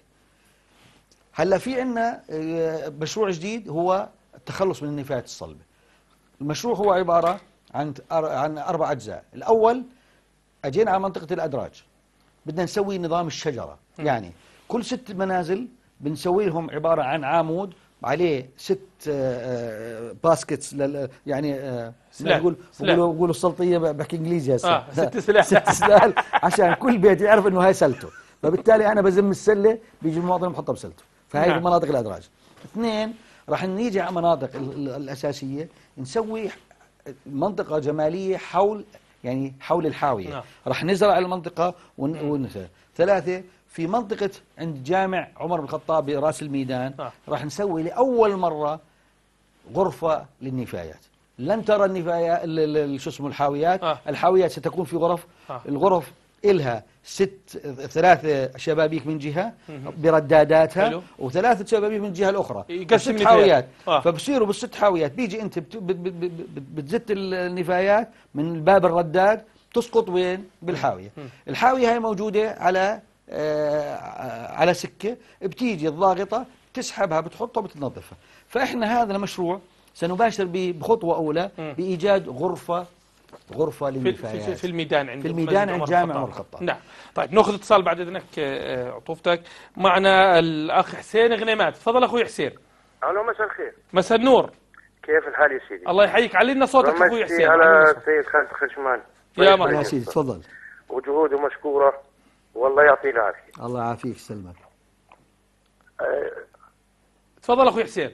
هلا في عندنا مشروع جديد هو التخلص من النفايات الصلبة. المشروع هو عبارة عن عن أربع أجزاء. الأول اجينا على منطقه الادراج، بدنا نسوي نظام الشجره، م. يعني كل ست منازل بنسوي لهم عباره عن عمود عليه ست باسكتس، يعني نقول بقولوا بقولوا السلطيه بحكي انجليزي هسه آه ست سلال ست سلال عشان كل بيت يعرف انه هاي سلته، فبالتالي انا بزم السله بيجي المواطن بحطها بسلته، فهي نعم. مناطق الادراج. اثنين، راح نيجي على مناطق الاساسيه نسوي منطقه جماليه حول يعني حول الحاويه، نعم. راح نزرع المنطقه ونزرع. ثلاثه، في منطقة عند جامع عمر بن الخطاب براس الميدان آه. راح نسوي لأول مرة غرفة للنفايات. لن ترى النفايات شو اسمه الحاويات، آه. الحاويات ستكون في غرف، آه. الغرف إلها ست ثلاثة شبابيك من جهة برداداتها، حلو. وثلاثة شبابيك من الجهة الأخرى، ست حاويات. آه. فبصيروا بالست حاويات بيجي أنت بتزت النفايات من باب الرداد تسقط وين؟ بالحاوية. الحاوية هاي موجودة على آه على سكة، بتيجي الضاغطة تسحبها بتحطها بتنظفها. فإحنا هذا المشروع سنباشر بخطوة أولى م. بإيجاد غرفة غرفة للنفايات في, في, في الميدان عند في الميدان عند جامع عمر الخطاب. نعم. طيب ناخذ اتصال بعد إذنك عطوفتك. معنا الأخ حسين غنيمات. تفضل أخوي حسين. ألو مساء الخير. مساء النور. كيف الحال يا سيدي؟ الله يحييك، علينا صوتك أخوي حسين. على السيد خالد خشمان. يا مرحبا يا سيدي تفضل. وجهوده مشكورة والله يعطيه العافية. الله يعافيك سلمك. أه تفضل اخوي حسين.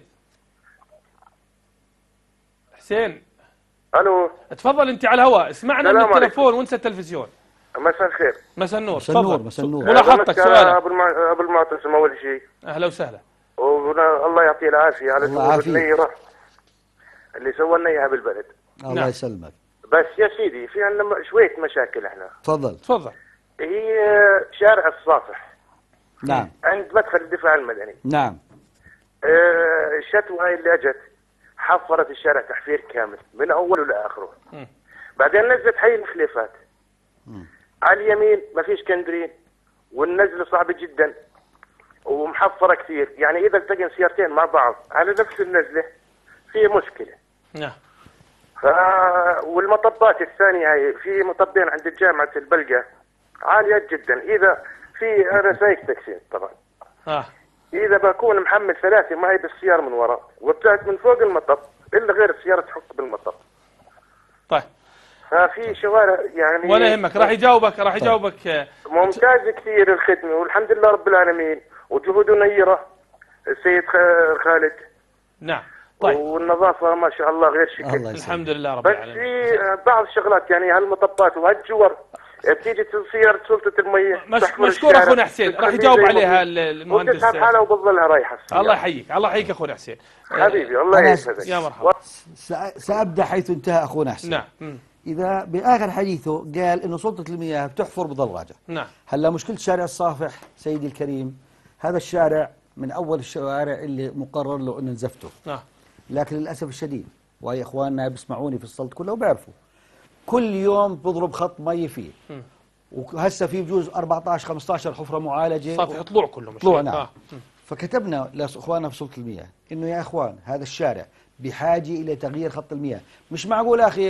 حسين الو تفضل انت على الهواء، اسمعنا من التليفون وانسى التلفزيون. مساء الخير. مساء النور. مساء النور. مساء النور. ملاحظتك سؤالك. ابو المعتصم اول شيء. اهلا وسهلا. والله يعطيه العافية على الجهود النيرة اللي سوى لنا اياها بالبلد. الله نعم. يسلمك. بس يا سيدي في عندنا شوية مشاكل احنا. تفضل. تفضل. هي شارع الصافح. نعم. عند مدخل الدفاع المدني. نعم. آه الشتوى هاي اللي اجت حفرت الشارع تحفير كامل من اوله لاخره. م. بعدين نزلت حي الخليفات. م. على اليمين ما فيش كندرين والنزله صعبه جدا ومحفره كثير، يعني اذا التقن سيارتين مع بعض على نفس النزله في مشكله. نعم. ف... والمطبات الثانيه هاي في مطبين عند جامعه البلقه عالية جدا، إذا في أنا سايق تاكسي طبعا آه. إذا بكون محمل ثلاثة معي بالسيارة من وراء وطلعت من فوق المطب إلا غير السيارة تحط بالمطب. طيب. ففي شوارع يعني ولا يهمك، راح يجاوبك راح يجاوبك. ممتاز كثير الخدمة والحمد لله رب العالمين وجهوده نيرة السيد خالد. نعم. طيب. والنظافة ما شاء الله غير شكل. الحمد لله رب العالمين. بس في بعض الشغلات يعني هالمطبات وهالجور بتيجي سيارة سلطة المية مش مشكور اخونا حسين، راح يجاوب عليها المهندس. وتسحب حالها وبتظلها رايحة. الله يحييك، الله يحييك اخونا حسين. حبيبي الله يسعدك. يا مرحبا. سأبدأ حيث انتهى اخونا حسين. نعم. إذا بآخر حديثه قال إنه سلطة المياه بتحفر بدراجة. نعم. هلا مشكلة شارع الصافح سيدي الكريم، هذا الشارع من أول الشوارع اللي مقرر له إنه نزفته. نعم. لكن للأسف الشديد، وهي إخواننا بيسمعوني في السلط كله وبيعرفوا، كل يوم بضرب خط مي فيه. م. وهسه في بجوز أربعطعش خمسطعش حفرة معالجة. صافي طلوع كله مش طلوع. نعم. آه. فكتبنا لإخواننا في سلطة المياه إنه يا إخوان هذا الشارع بحاجة إلى تغيير خط المياه. مش معقول أخي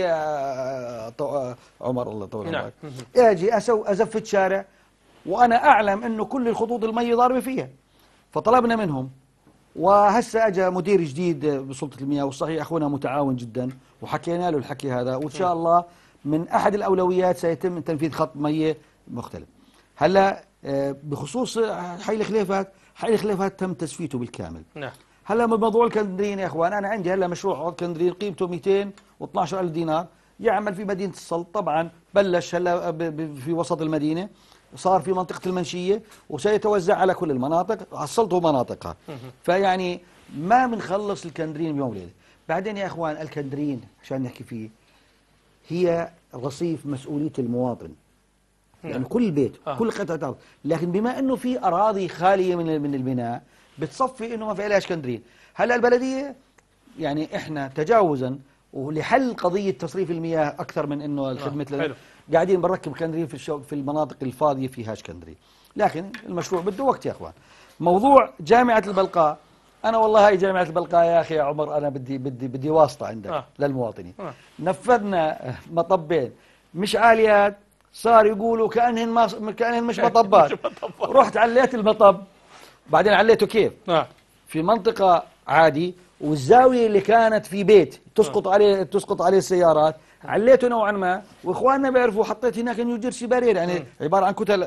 عمر الله يطول عمرك أجي أسوي أزفت شارع وأنا أعلم إنه كل الخطوط المي ضاربة فيها. فطلبنا منهم، وهسه أجا مدير جديد بسلطة المياه والصحيح أخونا متعاون جدا وحكينا له الحكي هذا، وإن شاء الله من أحد الأولويات سيتم تنفيذ خط مياه مختلف. هلا بخصوص حي الخليفات، حي الخليفات تم تسفيته بالكامل. نعم. هلا بموضوع الكندرين يا اخوان، انا عندي هلا مشروع كندرين قيمته مئتين واثنعش ألف دينار يعمل في مدينه السلط. طبعا بلش هلا في وسط المدينه، صار في منطقه المنشيه وسيتوزع على كل المناطق، على السلط ومناطقها. فيعني ما بنخلص الكندرين بيوم وليله. بعدين يا اخوان الكندرين عشان نحكي فيه هي رصيف مسؤوليه المواطن. يعني كل بيت آه. كل قطعه ارض، لكن بما انه في اراضي خاليه من من البناء بتصفي انه ما في علاش كندرين. هلا البلديه يعني احنا تجاوزا ولحل قضيه تصريف المياه اكثر من انه الخدمه آه. قاعدين بنركب كندرين في الشو في المناطق الفاضيه فيهاش كندرين، لكن المشروع بده وقت يا اخوان. موضوع جامعه البلقاء، انا والله هاي جامعه البلقاء يا اخي يا عمر انا بدي بدي بدي واسطه عندك آه. للمواطنين. آه. نفذنا مطبين مش عاليات صار يقولوا كأنهن ما كأنهن مش مطبات. رحت عليت المطب، بعدين عليته كيف؟ آه. في منطقة عادي، والزاوية اللي كانت في بيت تسقط عليه تسقط عليه السيارات، عليته نوعا ما، واخواننا بيعرفوا حطيت هناك نيو جيرسي بارير، يعني عبارة عن كتل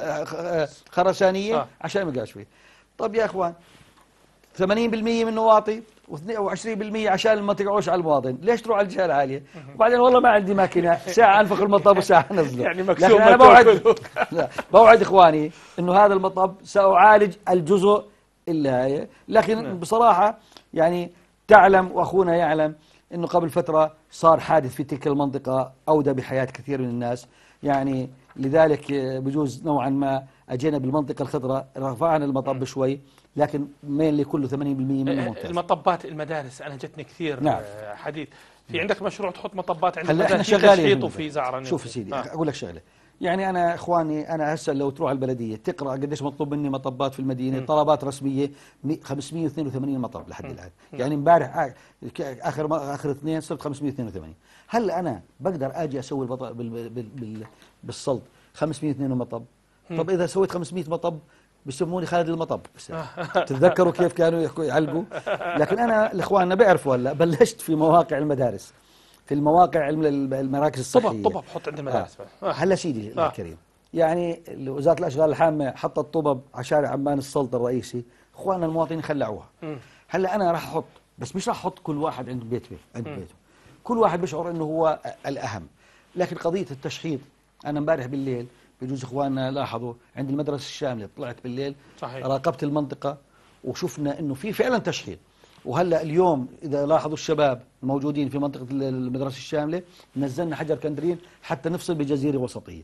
خرسانية آه. عشان ما يقعش فيه. طب يا اخوان ثمانين بالمئة منه واطي وعشرين بالمئة عشان ما تقعوش على المواطن، ليش تروح على الجهه العاليه؟ وبعدين والله ما عندي ماكينه، ساعه انفخ المطب وساعه انزله. يعني مكسوم. لكن انا بوعد لا بوعد اخواني انه هذا المطب ساعالج الجزء اللي هي، لكن بصراحه يعني تعلم واخونا يعلم انه قبل فتره صار حادث في تلك المنطقه اودى بحياه كثير من الناس، يعني لذلك بجوز نوعا ما اجينا بالمنطقه الخضراء رفعنا المطب شوي، لكن مين اللي كله ثمانين بالمئة منه ممتاز. المطبات المدارس انا جتني كثير نعم. حديث. في عندك مشروع تحط مطبات عند هلا احنا المدارس شغالين وفي زعران؟ شوف يا سيدي آه. اقول لك شغله، يعني انا اخواني انا هسه لو تروح على البلديه تقرا قديش مطلوب مني مطبات في المدينه، م. طلبات رسميه خمسمئة واثنين وثمانين مطب لحد الان، يعني امبارح اخر اخر اثنين صرت خمسمئة واثنين وثمانين. هل انا بقدر اجي اسوي بال بال بال بالسلط خمسمئة واثنين مطب؟ طب اذا سويت خمسمئة مطب بسموني خالد المطب، بس تتذكروا كيف كانوا يحكوا يعلقوا؟ لكن انا الاخواننا بيعرفوا هلا بلشت في مواقع المدارس، في المواقع المراكز الصحيه. طبب طبب حط عند المدارس. آه. هلا سيدي آه. الكريم، يعني وزاره الاشغال العامه حطت طبب على شارع عمان السلط الرئيسي، اخواننا المواطنين خلعوها. م. هلا انا راح احط، بس مش راح احط كل واحد عند بيته عند م. بيته، كل واحد بيشعر انه هو الاهم. لكن قضيه التشحيط، انا امبارح بالليل بجوز اخواننا لاحظوا عند المدرسه الشامله، طلعت بالليل صحيح. راقبت المنطقه وشفنا انه في فعلا تشحيط. وهلا اليوم اذا لاحظوا الشباب الموجودين في منطقه المدرسه الشامله نزلنا حجر كندرين حتى نفصل بجزيره وسطيه.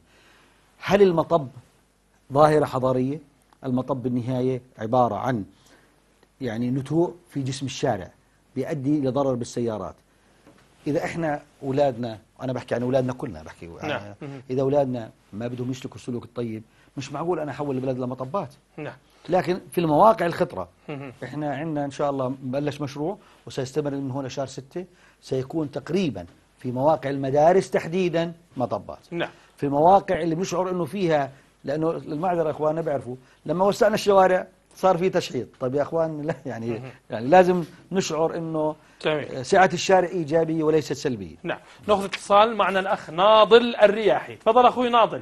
هل المطب ظاهره حضاريه؟ المطب بالنهايه عباره عن يعني نتوء في جسم الشارع بيؤدي لضرر بالسيارات. اذا احنا اولادنا، انا بحكي عن اولادنا كلنا، بحكي نعم. اذا اولادنا ما بدهم يسلكوا السلوك الطيب مش معقول انا احول البلد لمطبات. نعم. لكن في المواقع الخطره احنا عندنا ان شاء الله مبلش مشروع وسيستمر من هنا شهر ستة، سيكون تقريبا في مواقع المدارس تحديدا مطبات. نعم. في المواقع اللي بنشعر انه فيها، لانه المعذره اخواننا بيعرفوا لما وسعنا الشوارع صار في تشحيط. طيب يا اخوان لا يعني يعني لازم نشعر انه سعة الشارع ايجابيه وليست سلبيه. نعم. ناخذ اتصال معنا الاخ ناضل الرياحي. تفضل اخوي ناضل.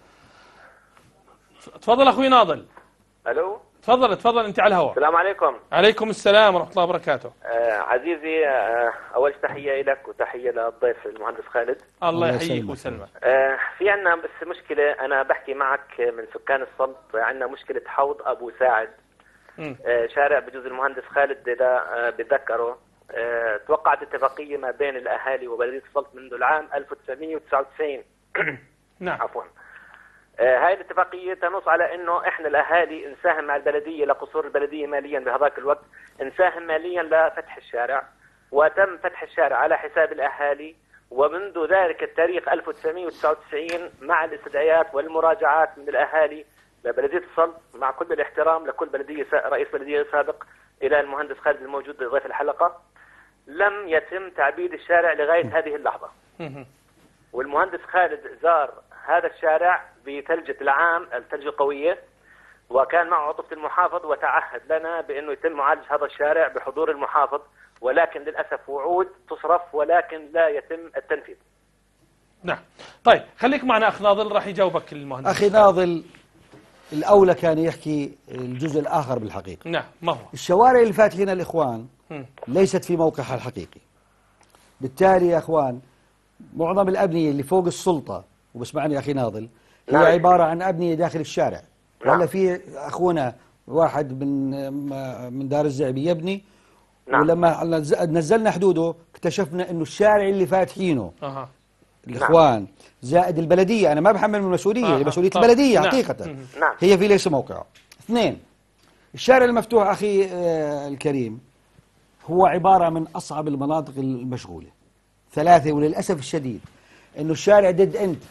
تفضل اخوي ناضل. الو. تفضل تفضل انت على الهواء. السلام عليكم. عليكم السلام ورحمه الله وبركاته. آه عزيزي، آه اول تحيه لك وتحيه للضيف المهندس خالد. الله يحييك ويسلمك. آه في عندنا بس مشكله، انا بحكي معك من سكان السلط، عندنا مشكله حوض ابو ساعد. آه شارع بجوز المهندس خالد اذا آه بتذكره، آه توقعت اتفاقيه ما بين الاهالي وبلديه السلط منذ العام ألف وتسعمئة وتسعة وتسعين. نعم. عفوا. آه هاي الاتفاقيه تنص على انه احنا الاهالي نساهم مع البلديه لقصور البلديه ماليا بهذاك الوقت، نساهم ماليا لفتح الشارع، وتم فتح الشارع على حساب الاهالي. ومنذ ذلك التاريخ ألف وتسعمئة وتسعة وتسعين مع الاستدعاءات والمراجعات من الاهالي لبلديه السلط، مع كل الاحترام لكل بلديه رئيس بلديه سابق الى المهندس خالد الموجود ضيف الحلقه، لم يتم تعبيد الشارع لغايه هذه اللحظه. والمهندس خالد زار هذا الشارع بثلجة العام، الثلجة القوية، وكان معه عطفة المحافظ وتعهد لنا بأنه يتم معالجة هذا الشارع بحضور المحافظ، ولكن للأسف وعود تصرف ولكن لا يتم التنفيذ. نعم. طيب خليك معنا أخ ناضل، راح يجاوبك المهندس. أخي ناضل الأولى كان يحكي الجزء الآخر بالحقيقة. نعم. ما هو؟ الشوارع اللي فاتحينها الإخوان م. ليست في موقعها الحقيقي. بالتالي يا إخوان معظم الأبنية اللي فوق السلطة، وبسمعني يا أخي ناضل، هي نعم. عبارة عن أبنية داخل الشارع. نعم. ولا في أخونا واحد من من دار الزعبي يبني. نعم. ولما نزلنا حدوده اكتشفنا إنه الشارع اللي فاتحينه أه. الإخوان زائد البلدية، أنا ما بحمل من المسؤولية، أه. مسؤولية طب. البلدية نعم. حقيقة نعم. هي في ليس موقعه. اثنين، الشارع المفتوح أخي آه الكريم هو عبارة من أصعب المناطق المشغولة. ثلاثة، وللأسف الشديد إنه الشارع ديد إند،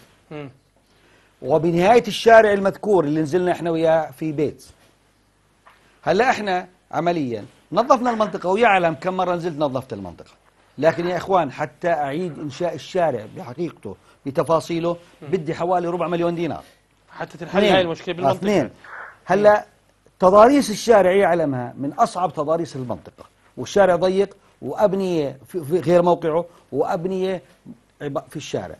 وبنهاية الشارع المذكور اللي نزلنا إحنا وياه في بيت. هلا إحنا عمليا نظفنا المنطقة، ويعلم كم مرة نزلت نظفت المنطقة، لكن يا إخوان حتى أعيد إنشاء الشارع بحقيقته بتفاصيله بدي حوالي ربع مليون دينار حتى تنحل هاي المشكله بالمنطقه. اثنين، هلا تضاريس الشارع يعلمها من اصعب تضاريس المنطقه، والشارع ضيق وابنيه في غير موقعه وابنيه في الشارع.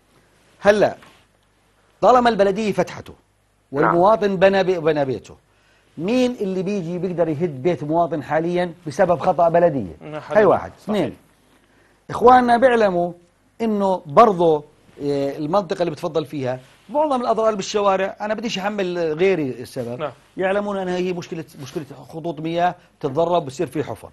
هلا طالما البلديه فتحته والمواطن بنى بنى بيته، مين اللي بيجي بيقدر يهد بيت مواطن حاليا بسبب خطأ بلديه؟ هاي واحد. اثنين، اخواننا بيعلموا انه برضه المنطقه اللي بتفضل فيها معظم الاضرار بالشوارع انا بديش احمل غيري السبب. نعم. يعلمون انها هي مشكله مشكله خطوط مياه تتضرب بصير في حفر.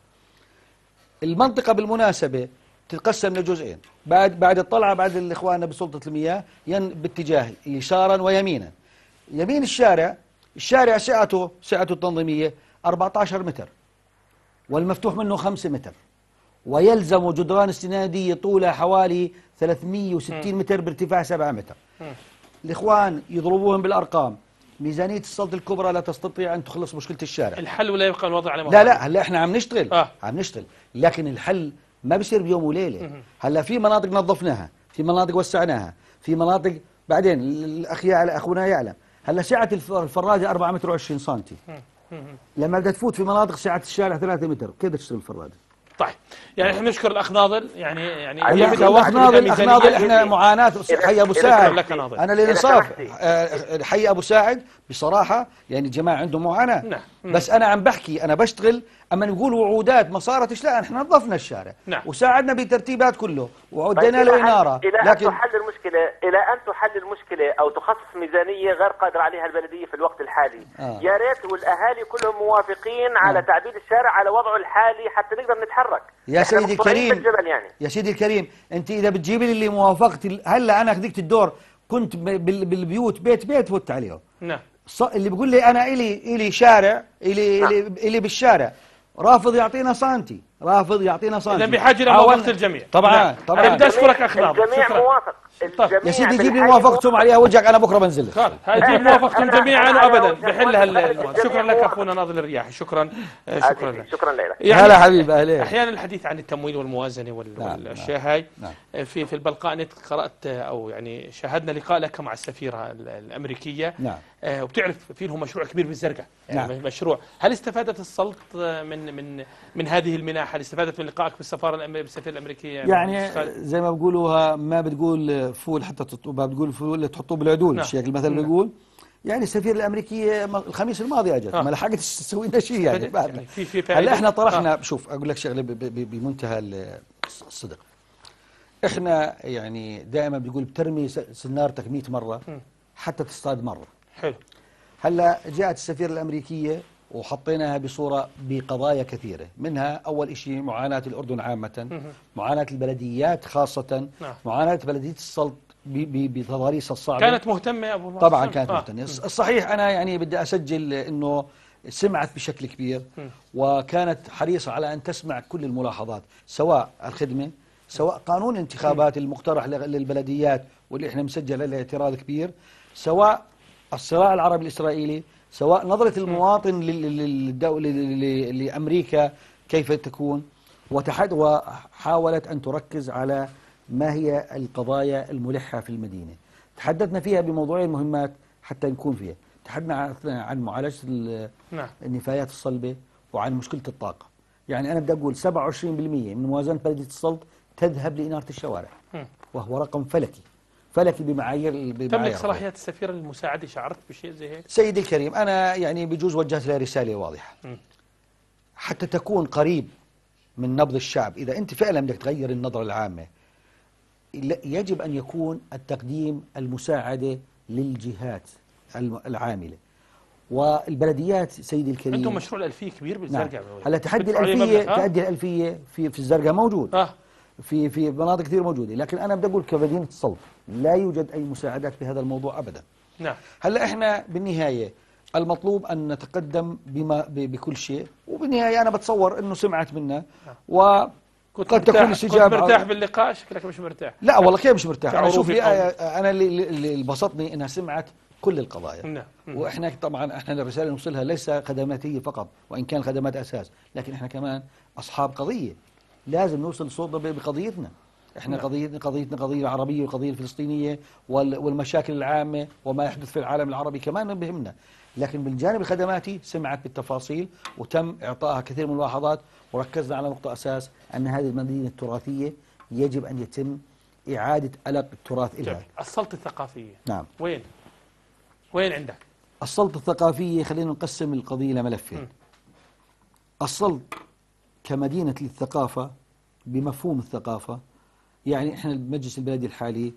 المنطقه بالمناسبه تتقسم لجزئين، بعد بعد الطلعه بعد الاخوان بسلطه المياه ين باتجاه يسارا ويمينا. يمين الشارع الشارع سعته سعته التنظيميه أربعة عشر متر والمفتوح منه خمسة متر، ويلزم جدران استناديه طولها حوالي ثلاثمئة وستين متر بارتفاع سبعة متر. م. الإخوان يضربوهم بالأرقام، ميزانية السلطة الكبرى لا تستطيع أن تخلص مشكلة الشارع. الحل ولا يبقى الوضع على لا لا هلا احنا عم نشتغل آه. عم نشتغل، لكن الحل ما بصير بيوم وليلة. هلا في مناطق نظفناها، في مناطق وسعناها، في مناطق بعدين الأخ يعلم أخونا يعلم هلا سعة الفرادة أربعة متر وعشرين سنتي، لما بدها تفوت في مناطق سعة الشارع ثلاثة متر كيف تشتغل الفرادة؟ طيب يعني احنا نشكر الاخ ناضل يعني يعني الاخ ناضل الاخ ناضل احنا معاناه حي ابو ساعد. انا للانصاف حي ابو ساعد بصراحه يعني الجماعه عندهم معاناه. نعم. بس انا عم بحكي انا بشتغل اما نقول وعودات ما صارتش، لا احنا نظفنا الشارع. نعم. وساعدنا بترتيبات كله وعدينا له اناره. الى لكن ان تحل المشكله الى ان تحل المشكله او تخصص ميزانيه غير قادره عليها البلديه في الوقت الحالي. آه. يا ريت والاهالي كلهم موافقين آه. على تعديل الشارع على وضعه الحالي حتى نقدر نتحرك. يا سيدي الكريم يعني. يا سيدي الكريم انت اذا بتجيبي لي اللي موافقتي هلا انا خديت الدور كنت بالبيوت بيت بيت فوت عليهم. نعم. اللي بيقول لي انا الي الي شارع الي الي, إلي بالشارع رافض يعطينا سنتي، رافض يعطينا سنتي. اذا بحاجه لموافقه الجميع. طبعا طبعا انا بدي اشكرك اخ ناضل. الجميع موافق. طيب. يا سيدي جيب لي موافقتهم عليها وجهك انا بكره بنزل لك. خلص هاي جيب موافقتهم جميعا وابدا بحلها المواد. شكرا لك اخونا ناضل الرياحي. شكرا شكرا لك. شكرا لك. يعني هلا حبيب اهلين. احيانا الحديث عن التمويل والموازنه والاشياء هاي. نعم. في في البلقاء نت قرات او يعني شاهدنا لقاء لك مع السفيره الامريكيه. نعم. وبتعرف في لهم مشروع كبير بالزرقاء. يعني نعم. مشروع هل استفادت السلط من من من هذه المناحه؟ هل استفادت من لقائك بالسفاره الامريكيه بالسفيره الامريكيه؟ يعني زي ما بيقولوها ما بتقول فول حتى ما بتقول فول اللي تحطوه بالعدول. نعم. الشيخ المثل نعم. بيقول يعني السفيره الامريكيه الخميس الماضي اجت آه. ما لحقت تسوي لنا شيء يعني, يعني في في هلا احنا طرحنا آه. شوف اقول لك شغله بمنتهى الصدق. احنا يعني دائما بنقول بترمي سنارتك مئة مره حتى تصطاد مره. حلو. هلا جاءت السفيره الامريكيه وحطيناها بصوره بقضايا كثيره، منها اول شيء معاناه الاردن عامه، معاناه البلديات خاصه، نعم. معاناه بلديه السلط بتضاريسها الصعبه. كانت مهتمه يا ابو طبعا كانت آه. مهتمه. الصحيح انا يعني بدي اسجل انه سمعت بشكل كبير م. وكانت حريصه على ان تسمع كل الملاحظات، سواء الخدمه سواء قانون الانتخابات المقترح للبلديات واللي احنا مسجل عليه اعتراض كبير، سواء الصراع العربي الاسرائيلي، سواء نظرة المواطن للدولة لأمريكا كيف تكون، وتحد وحاولت أن تركز على ما هي القضايا الملحة في المدينة. تحدثنا فيها بموضوعين مهمات حتى نكون فيها. تحدثنا عن معالجة النفايات الصلبة وعن مشكلة الطاقة. يعني أنا بدي أقول سبعة وعشرين بالمئة من موازنة بلدية السلط تذهب لإنارة الشوارع، وهو رقم فلكي فلكي بمعايير بمعايير تملك صلاحيات السفيرة المساعدة. شعرت بشيء زي هيك؟ سيدي الكريم أنا يعني بجوز وجهت لها رسالة واضحة م. حتى تكون قريب من نبض الشعب. إذا أنت فعلا بدك تغير النظرة العامة يجب أن يكون التقديم المساعدة للجهات العاملة والبلديات. سيدي الكريم أنتم مشروع الألفية كبير بالزرقاء. نعم. هلا تحدي الألفية تأدي الألفية في في الزرقاء موجود آه. في في مناطق كثير موجوده، لكن انا بدي اقول كمدينه السلط لا يوجد اي مساعدات في هذا الموضوع ابدا. نعم. هلا احنا بالنهايه المطلوب ان نتقدم بما بكل شيء، وبالنهايه انا بتصور انه سمعت منا وقد تكون الاستجابه. كنت مرتاح باللقاء؟ شكلك مش مرتاح. لا والله كيف مش مرتاح؟ انا شوف انا اللي بسطني انها سمعت كل القضايا. نعم. واحنا طبعا احنا الرساله نوصلها ليس خدماتيه فقط وان كان خدمات اساس، لكن احنا كمان اصحاب قضيه، لازم نوصل صوتنا بقضيتنا. احنا قضيتنا قضيتنا قضيه العربيه والقضيه الفلسطينيه والمشاكل العامه وما يحدث في العالم العربي كمان بهمنا، لكن بالجانب الخدماتي سمعت بالتفاصيل وتم اعطائها كثير من الملاحظات، وركزنا على نقطه اساس ان هذه المدينه التراثيه يجب ان يتم اعاده ألق التراث لها. السلطه الثقافيه نعم وين؟ وين عندك؟ السلطه الثقافيه خلينا نقسم القضيه لملفين. السلط كمدينه للثقافه بمفهوم الثقافه، يعني احنا المجلس البلدي الحالي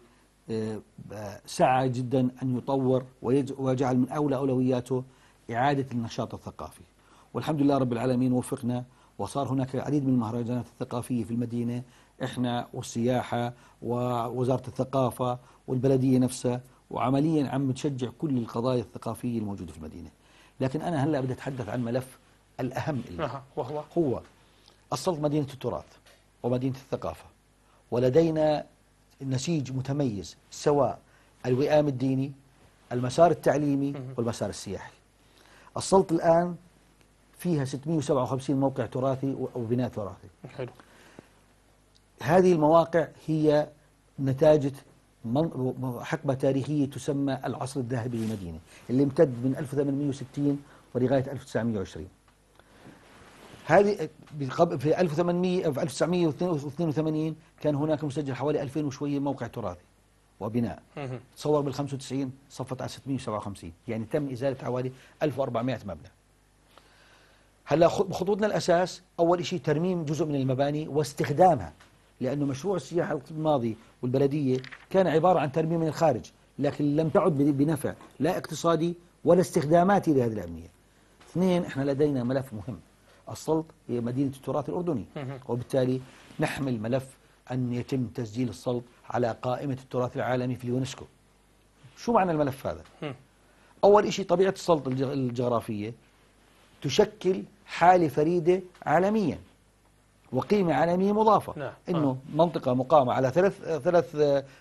سعى جدا أن يطور ويجعل من أولى أولوياته إعادة النشاط الثقافي، والحمد لله رب العالمين وفقنا وصار هناك العديد من المهرجانات الثقافية في المدينة، احنا والسياحة ووزارة الثقافة والبلدية نفسها، وعمليا عم نشجع كل القضايا الثقافية الموجودة في المدينة. لكن أنا هلأ بدي أتحدث عن ملف الأهم اللي وهو هو السلط مدينة التراث ومدينة الثقافة، ولدينا نسيج متميز سواء الوئام الديني، المسار التعليمي والمسار السياحي. السلط الآن فيها ستمئة وسبعة وخمسين موقع تراثي وبناء تراثي. حلو. هذه المواقع هي نتاج حقبة تاريخية تسمى العصر الذهبي للمدينة، اللي امتد من ألف وثمانمئة وستين ولغاية ألف وتسعمئة وعشرين. هذه في ألف وثمانمئة في ألف وتسعمئة واثنين وثمانين كان هناك مسجل حوالي ألفين وشويه موقع تراثي وبناء. تصور بال خمسة وتسعين صفت على ستمئة وسبعة وخمسين، يعني تم ازاله حوالي ألف وأربعمئة مبنى. هلا بخطوطنا الاساس اول شيء ترميم جزء من المباني واستخدامها، لانه مشروع السياحه الماضي والبلديه كان عباره عن ترميم من الخارج، لكن لم تعد بنفع لا اقتصادي ولا استخداماتي لهذه الابنيه. اثنين، احنا لدينا ملف مهم، السلط هي مدينة التراث الأردني، وبالتالي نحمل ملف أن يتم تسجيل السلط على قائمة التراث العالمي في اليونسكو. شو معنى الملف هذا؟ أول شيء طبيعة السلط الجغرافية تشكل حالة فريدة عالميا وقيمة عالمية مضافة. نعم. إنه منطقة مقامة على ثلاث ثلاث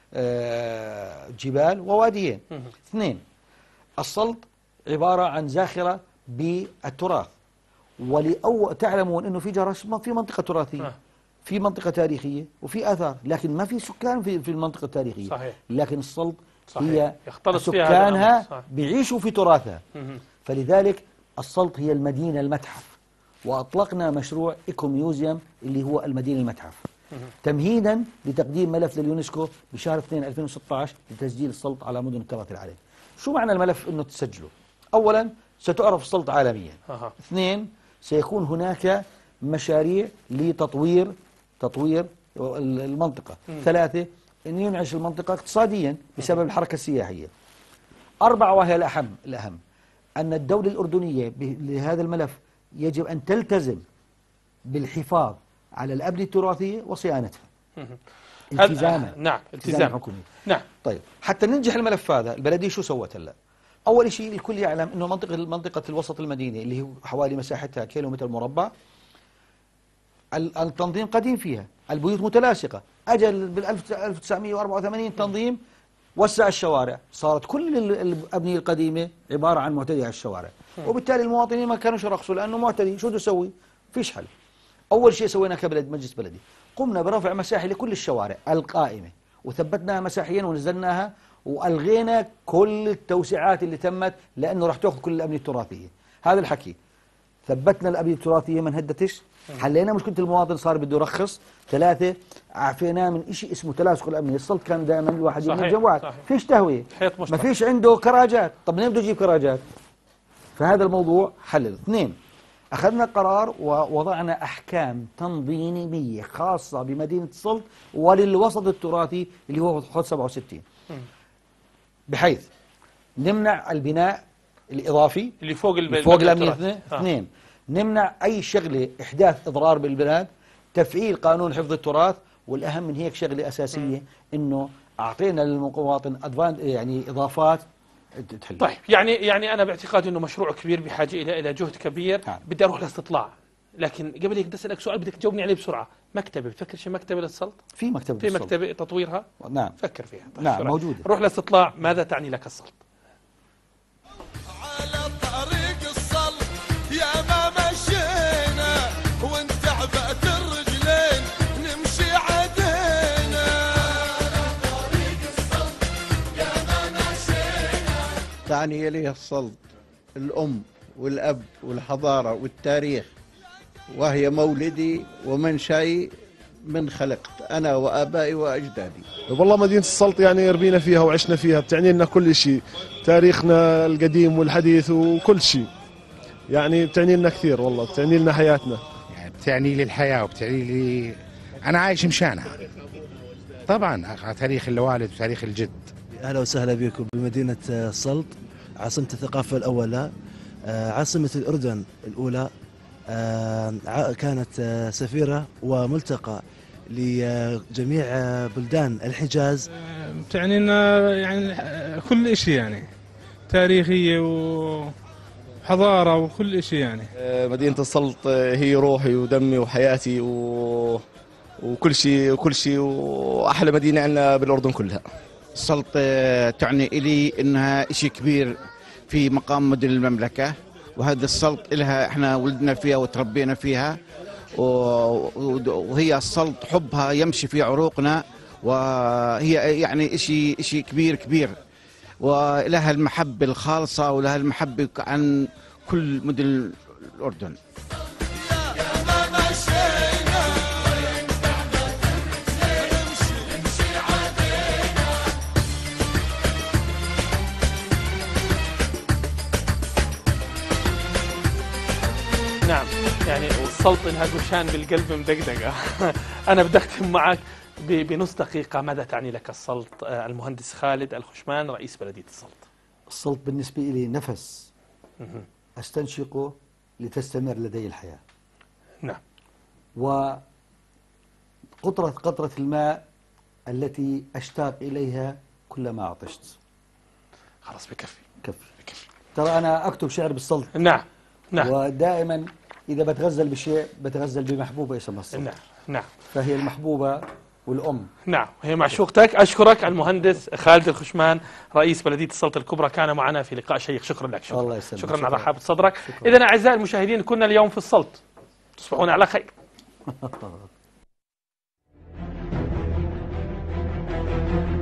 آه جبال وواديين. اثنين، السلط عبارة عن زاخرة بالتراث، ولأو تعلمون انه في جرش في منطقه تراثيه، في منطقه تاريخيه وفي اثار، لكن ما في سكان في في المنطقه التاريخيه. صحيح. لكن السلط هي سكانها بيعيشوا في تراثها. فلذلك السلط هي المدينه المتحف، واطلقنا مشروع ايكو ميوزيوم اللي هو المدينه المتحف تمهيدا لتقديم ملف لليونسكو بشهر اثنين ألفين وستة عشر لتسجيل السلط على مدن التراث العالمي. شو معنى الملف انه تسجله؟ اولا ستعرف السلط عالميا. أه. اثنين، سيكون هناك مشاريع لتطوير تطوير المنطقة. م. ثلاثة، أن ينعش المنطقة اقتصاديا بسبب الحركة السياحية. أربعة، وهي الأهم الأهم أن الدولة الأردنية لهذا الملف يجب أن تلتزم بالحفاظ على الأبنية التراثية وصيانتها. التزاما. نعم، التزام حكومي. نعم. طيب، حتى ننجح الملف هذا البلدية شو سوت هلا؟ أول شيء الكل يعلم أنه منطقة منطقة الوسط المدينة اللي هو حوالي مساحتها كيلومتر مربع، التنظيم قديم فيها، البيوت متلاصقة. أجل بال ألف وتسعمئة وأربعة وثمانين تنظيم وسع الشوارع، صارت كل الأبنية القديمة عبارة عن معتدي على الشوارع، وبالتالي المواطنين ما كانوا يرخصوا لأنه معتدي. شو بده يسوي؟ فيش حل. أول شيء سوينا كبلد مجلس بلدي، قمنا برفع مساحي لكل الشوارع القائمة وثبتناها مساحيا ونزلناها، وألغينا كل التوسعات اللي تمت لأنه راح تأخذ كل الأبنية التراثية. هذا الحكي، ثبتنا الأبنية التراثية ما انهدتش، حلينا مشكلة المواطن صار بده يرخص. ثلاثة، عافيناه من شيء اسمه تلاصق الأبنية. السلط كان دائما الواحد يبني جنب واحد، فيش تهوية، ما فيش عنده كراجات. طب منين بده يجيب كراجات؟ فهذا الموضوع حلل. اثنين، أخذنا قرار ووضعنا أحكام تنظيمية خاصة بمدينة السلط وللوسط التراثي اللي هو خط سبعة وستين، بحيث نمنع البناء الإضافي اللي فوق اللي فوق الأبنية. اثنين، نمنع أي شغلة إحداث إضرار بالبلاد، تفعيل قانون حفظ التراث، والأهم من هيك شغلة أساسية إنه أعطينا للمواطن يعني إضافات تحل. طيب، يعني يعني أنا باعتقادي إنه مشروع كبير بحاجة إلى إلى جهد كبير. نعم. بدي أروح لاستطلاع، لكن قبل هيك بدي أسألك سؤال بدك تجاوبني عليه بسرعة. مكتبة، بتفكر شي مكتبة للسلط؟ في مكتبة في للسلط. مكتبة تطويرها؟ نعم. فكر فيها. طيب، نعم موجودة. روح لاستطلاع، ماذا تعني لك السلط؟ على طريق السلط يا ما مشينا وانت عبأت الرجلين نمشي عدينا يعني يليه السلط الأم والأب والحضارة والتاريخ، وهي مولدي ومنشأي من خلقت أنا وآبائي وأجدادي. والله مدينة السلط يعني ربينا فيها وعشنا فيها، بتعني لنا كل شيء، تاريخنا القديم والحديث وكل شيء، يعني بتعني لنا كثير والله، بتعني لنا حياتنا، يعني بتعني لي الحياة وبتعني لي أنا عايش مشانها طبعا، على تاريخ الوالد وتاريخ الجد. أهلا وسهلا بكم بمدينة السلط، عاصمة الثقافة الأولى، عاصمة الأردن الأولى، كانت سفيرة وملتقى لجميع بلدان الحجاز. بتعني لنا يعني كل شيء، يعني تاريخية وحضارة وكل شيء يعني. مدينة السلط هي روحي ودمي وحياتي و... وكل شيء وكل شيء، وأحلى مدينة عندنا بالأردن كلها. السلط تعني إلي إنها شيء كبير في مقام مدن المملكة، وهذا السلط إلها إحنا ولدنا فيها وتربينا فيها، وهي السلط حبها يمشي في عروقنا، وهي يعني شيء شيء كبير كبير، ولها المحبة الخالصة ولها المحبة عن كل مدن الأردن. نعم، يعني والسلط لها قشان بالقلب مدقدقة. أنا بدي أختم معك بنص دقيقة، ماذا تعني لك السلط؟ المهندس خالد الخشمان رئيس بلدية السلط. السلط بالنسبة لي نفس أستنشقه لتستمر لدي الحياة. نعم. وقطرة قطرة الماء التي أشتاق إليها كلما عطشت. خلاص بكفي. كفي. بكفي. ترى أنا أكتب شعر بالسلط. نعم. نعم. ودائما إذا بتغزل بشيء بتغزل بمحبوبة اسمها السلط. نعم. نعم. فهي المحبوبة والأم. نعم، هي معشوقتك. أشكرك المهندس خالد الخشمان رئيس بلدية السلط الكبرى، كان معنا في لقاء شيق. شكرا لك. شكرا. الله يسلمك. شكرا على رحابة صدرك. إذن أعزائي المشاهدين، كنا اليوم في السلط، تصبحون على خير.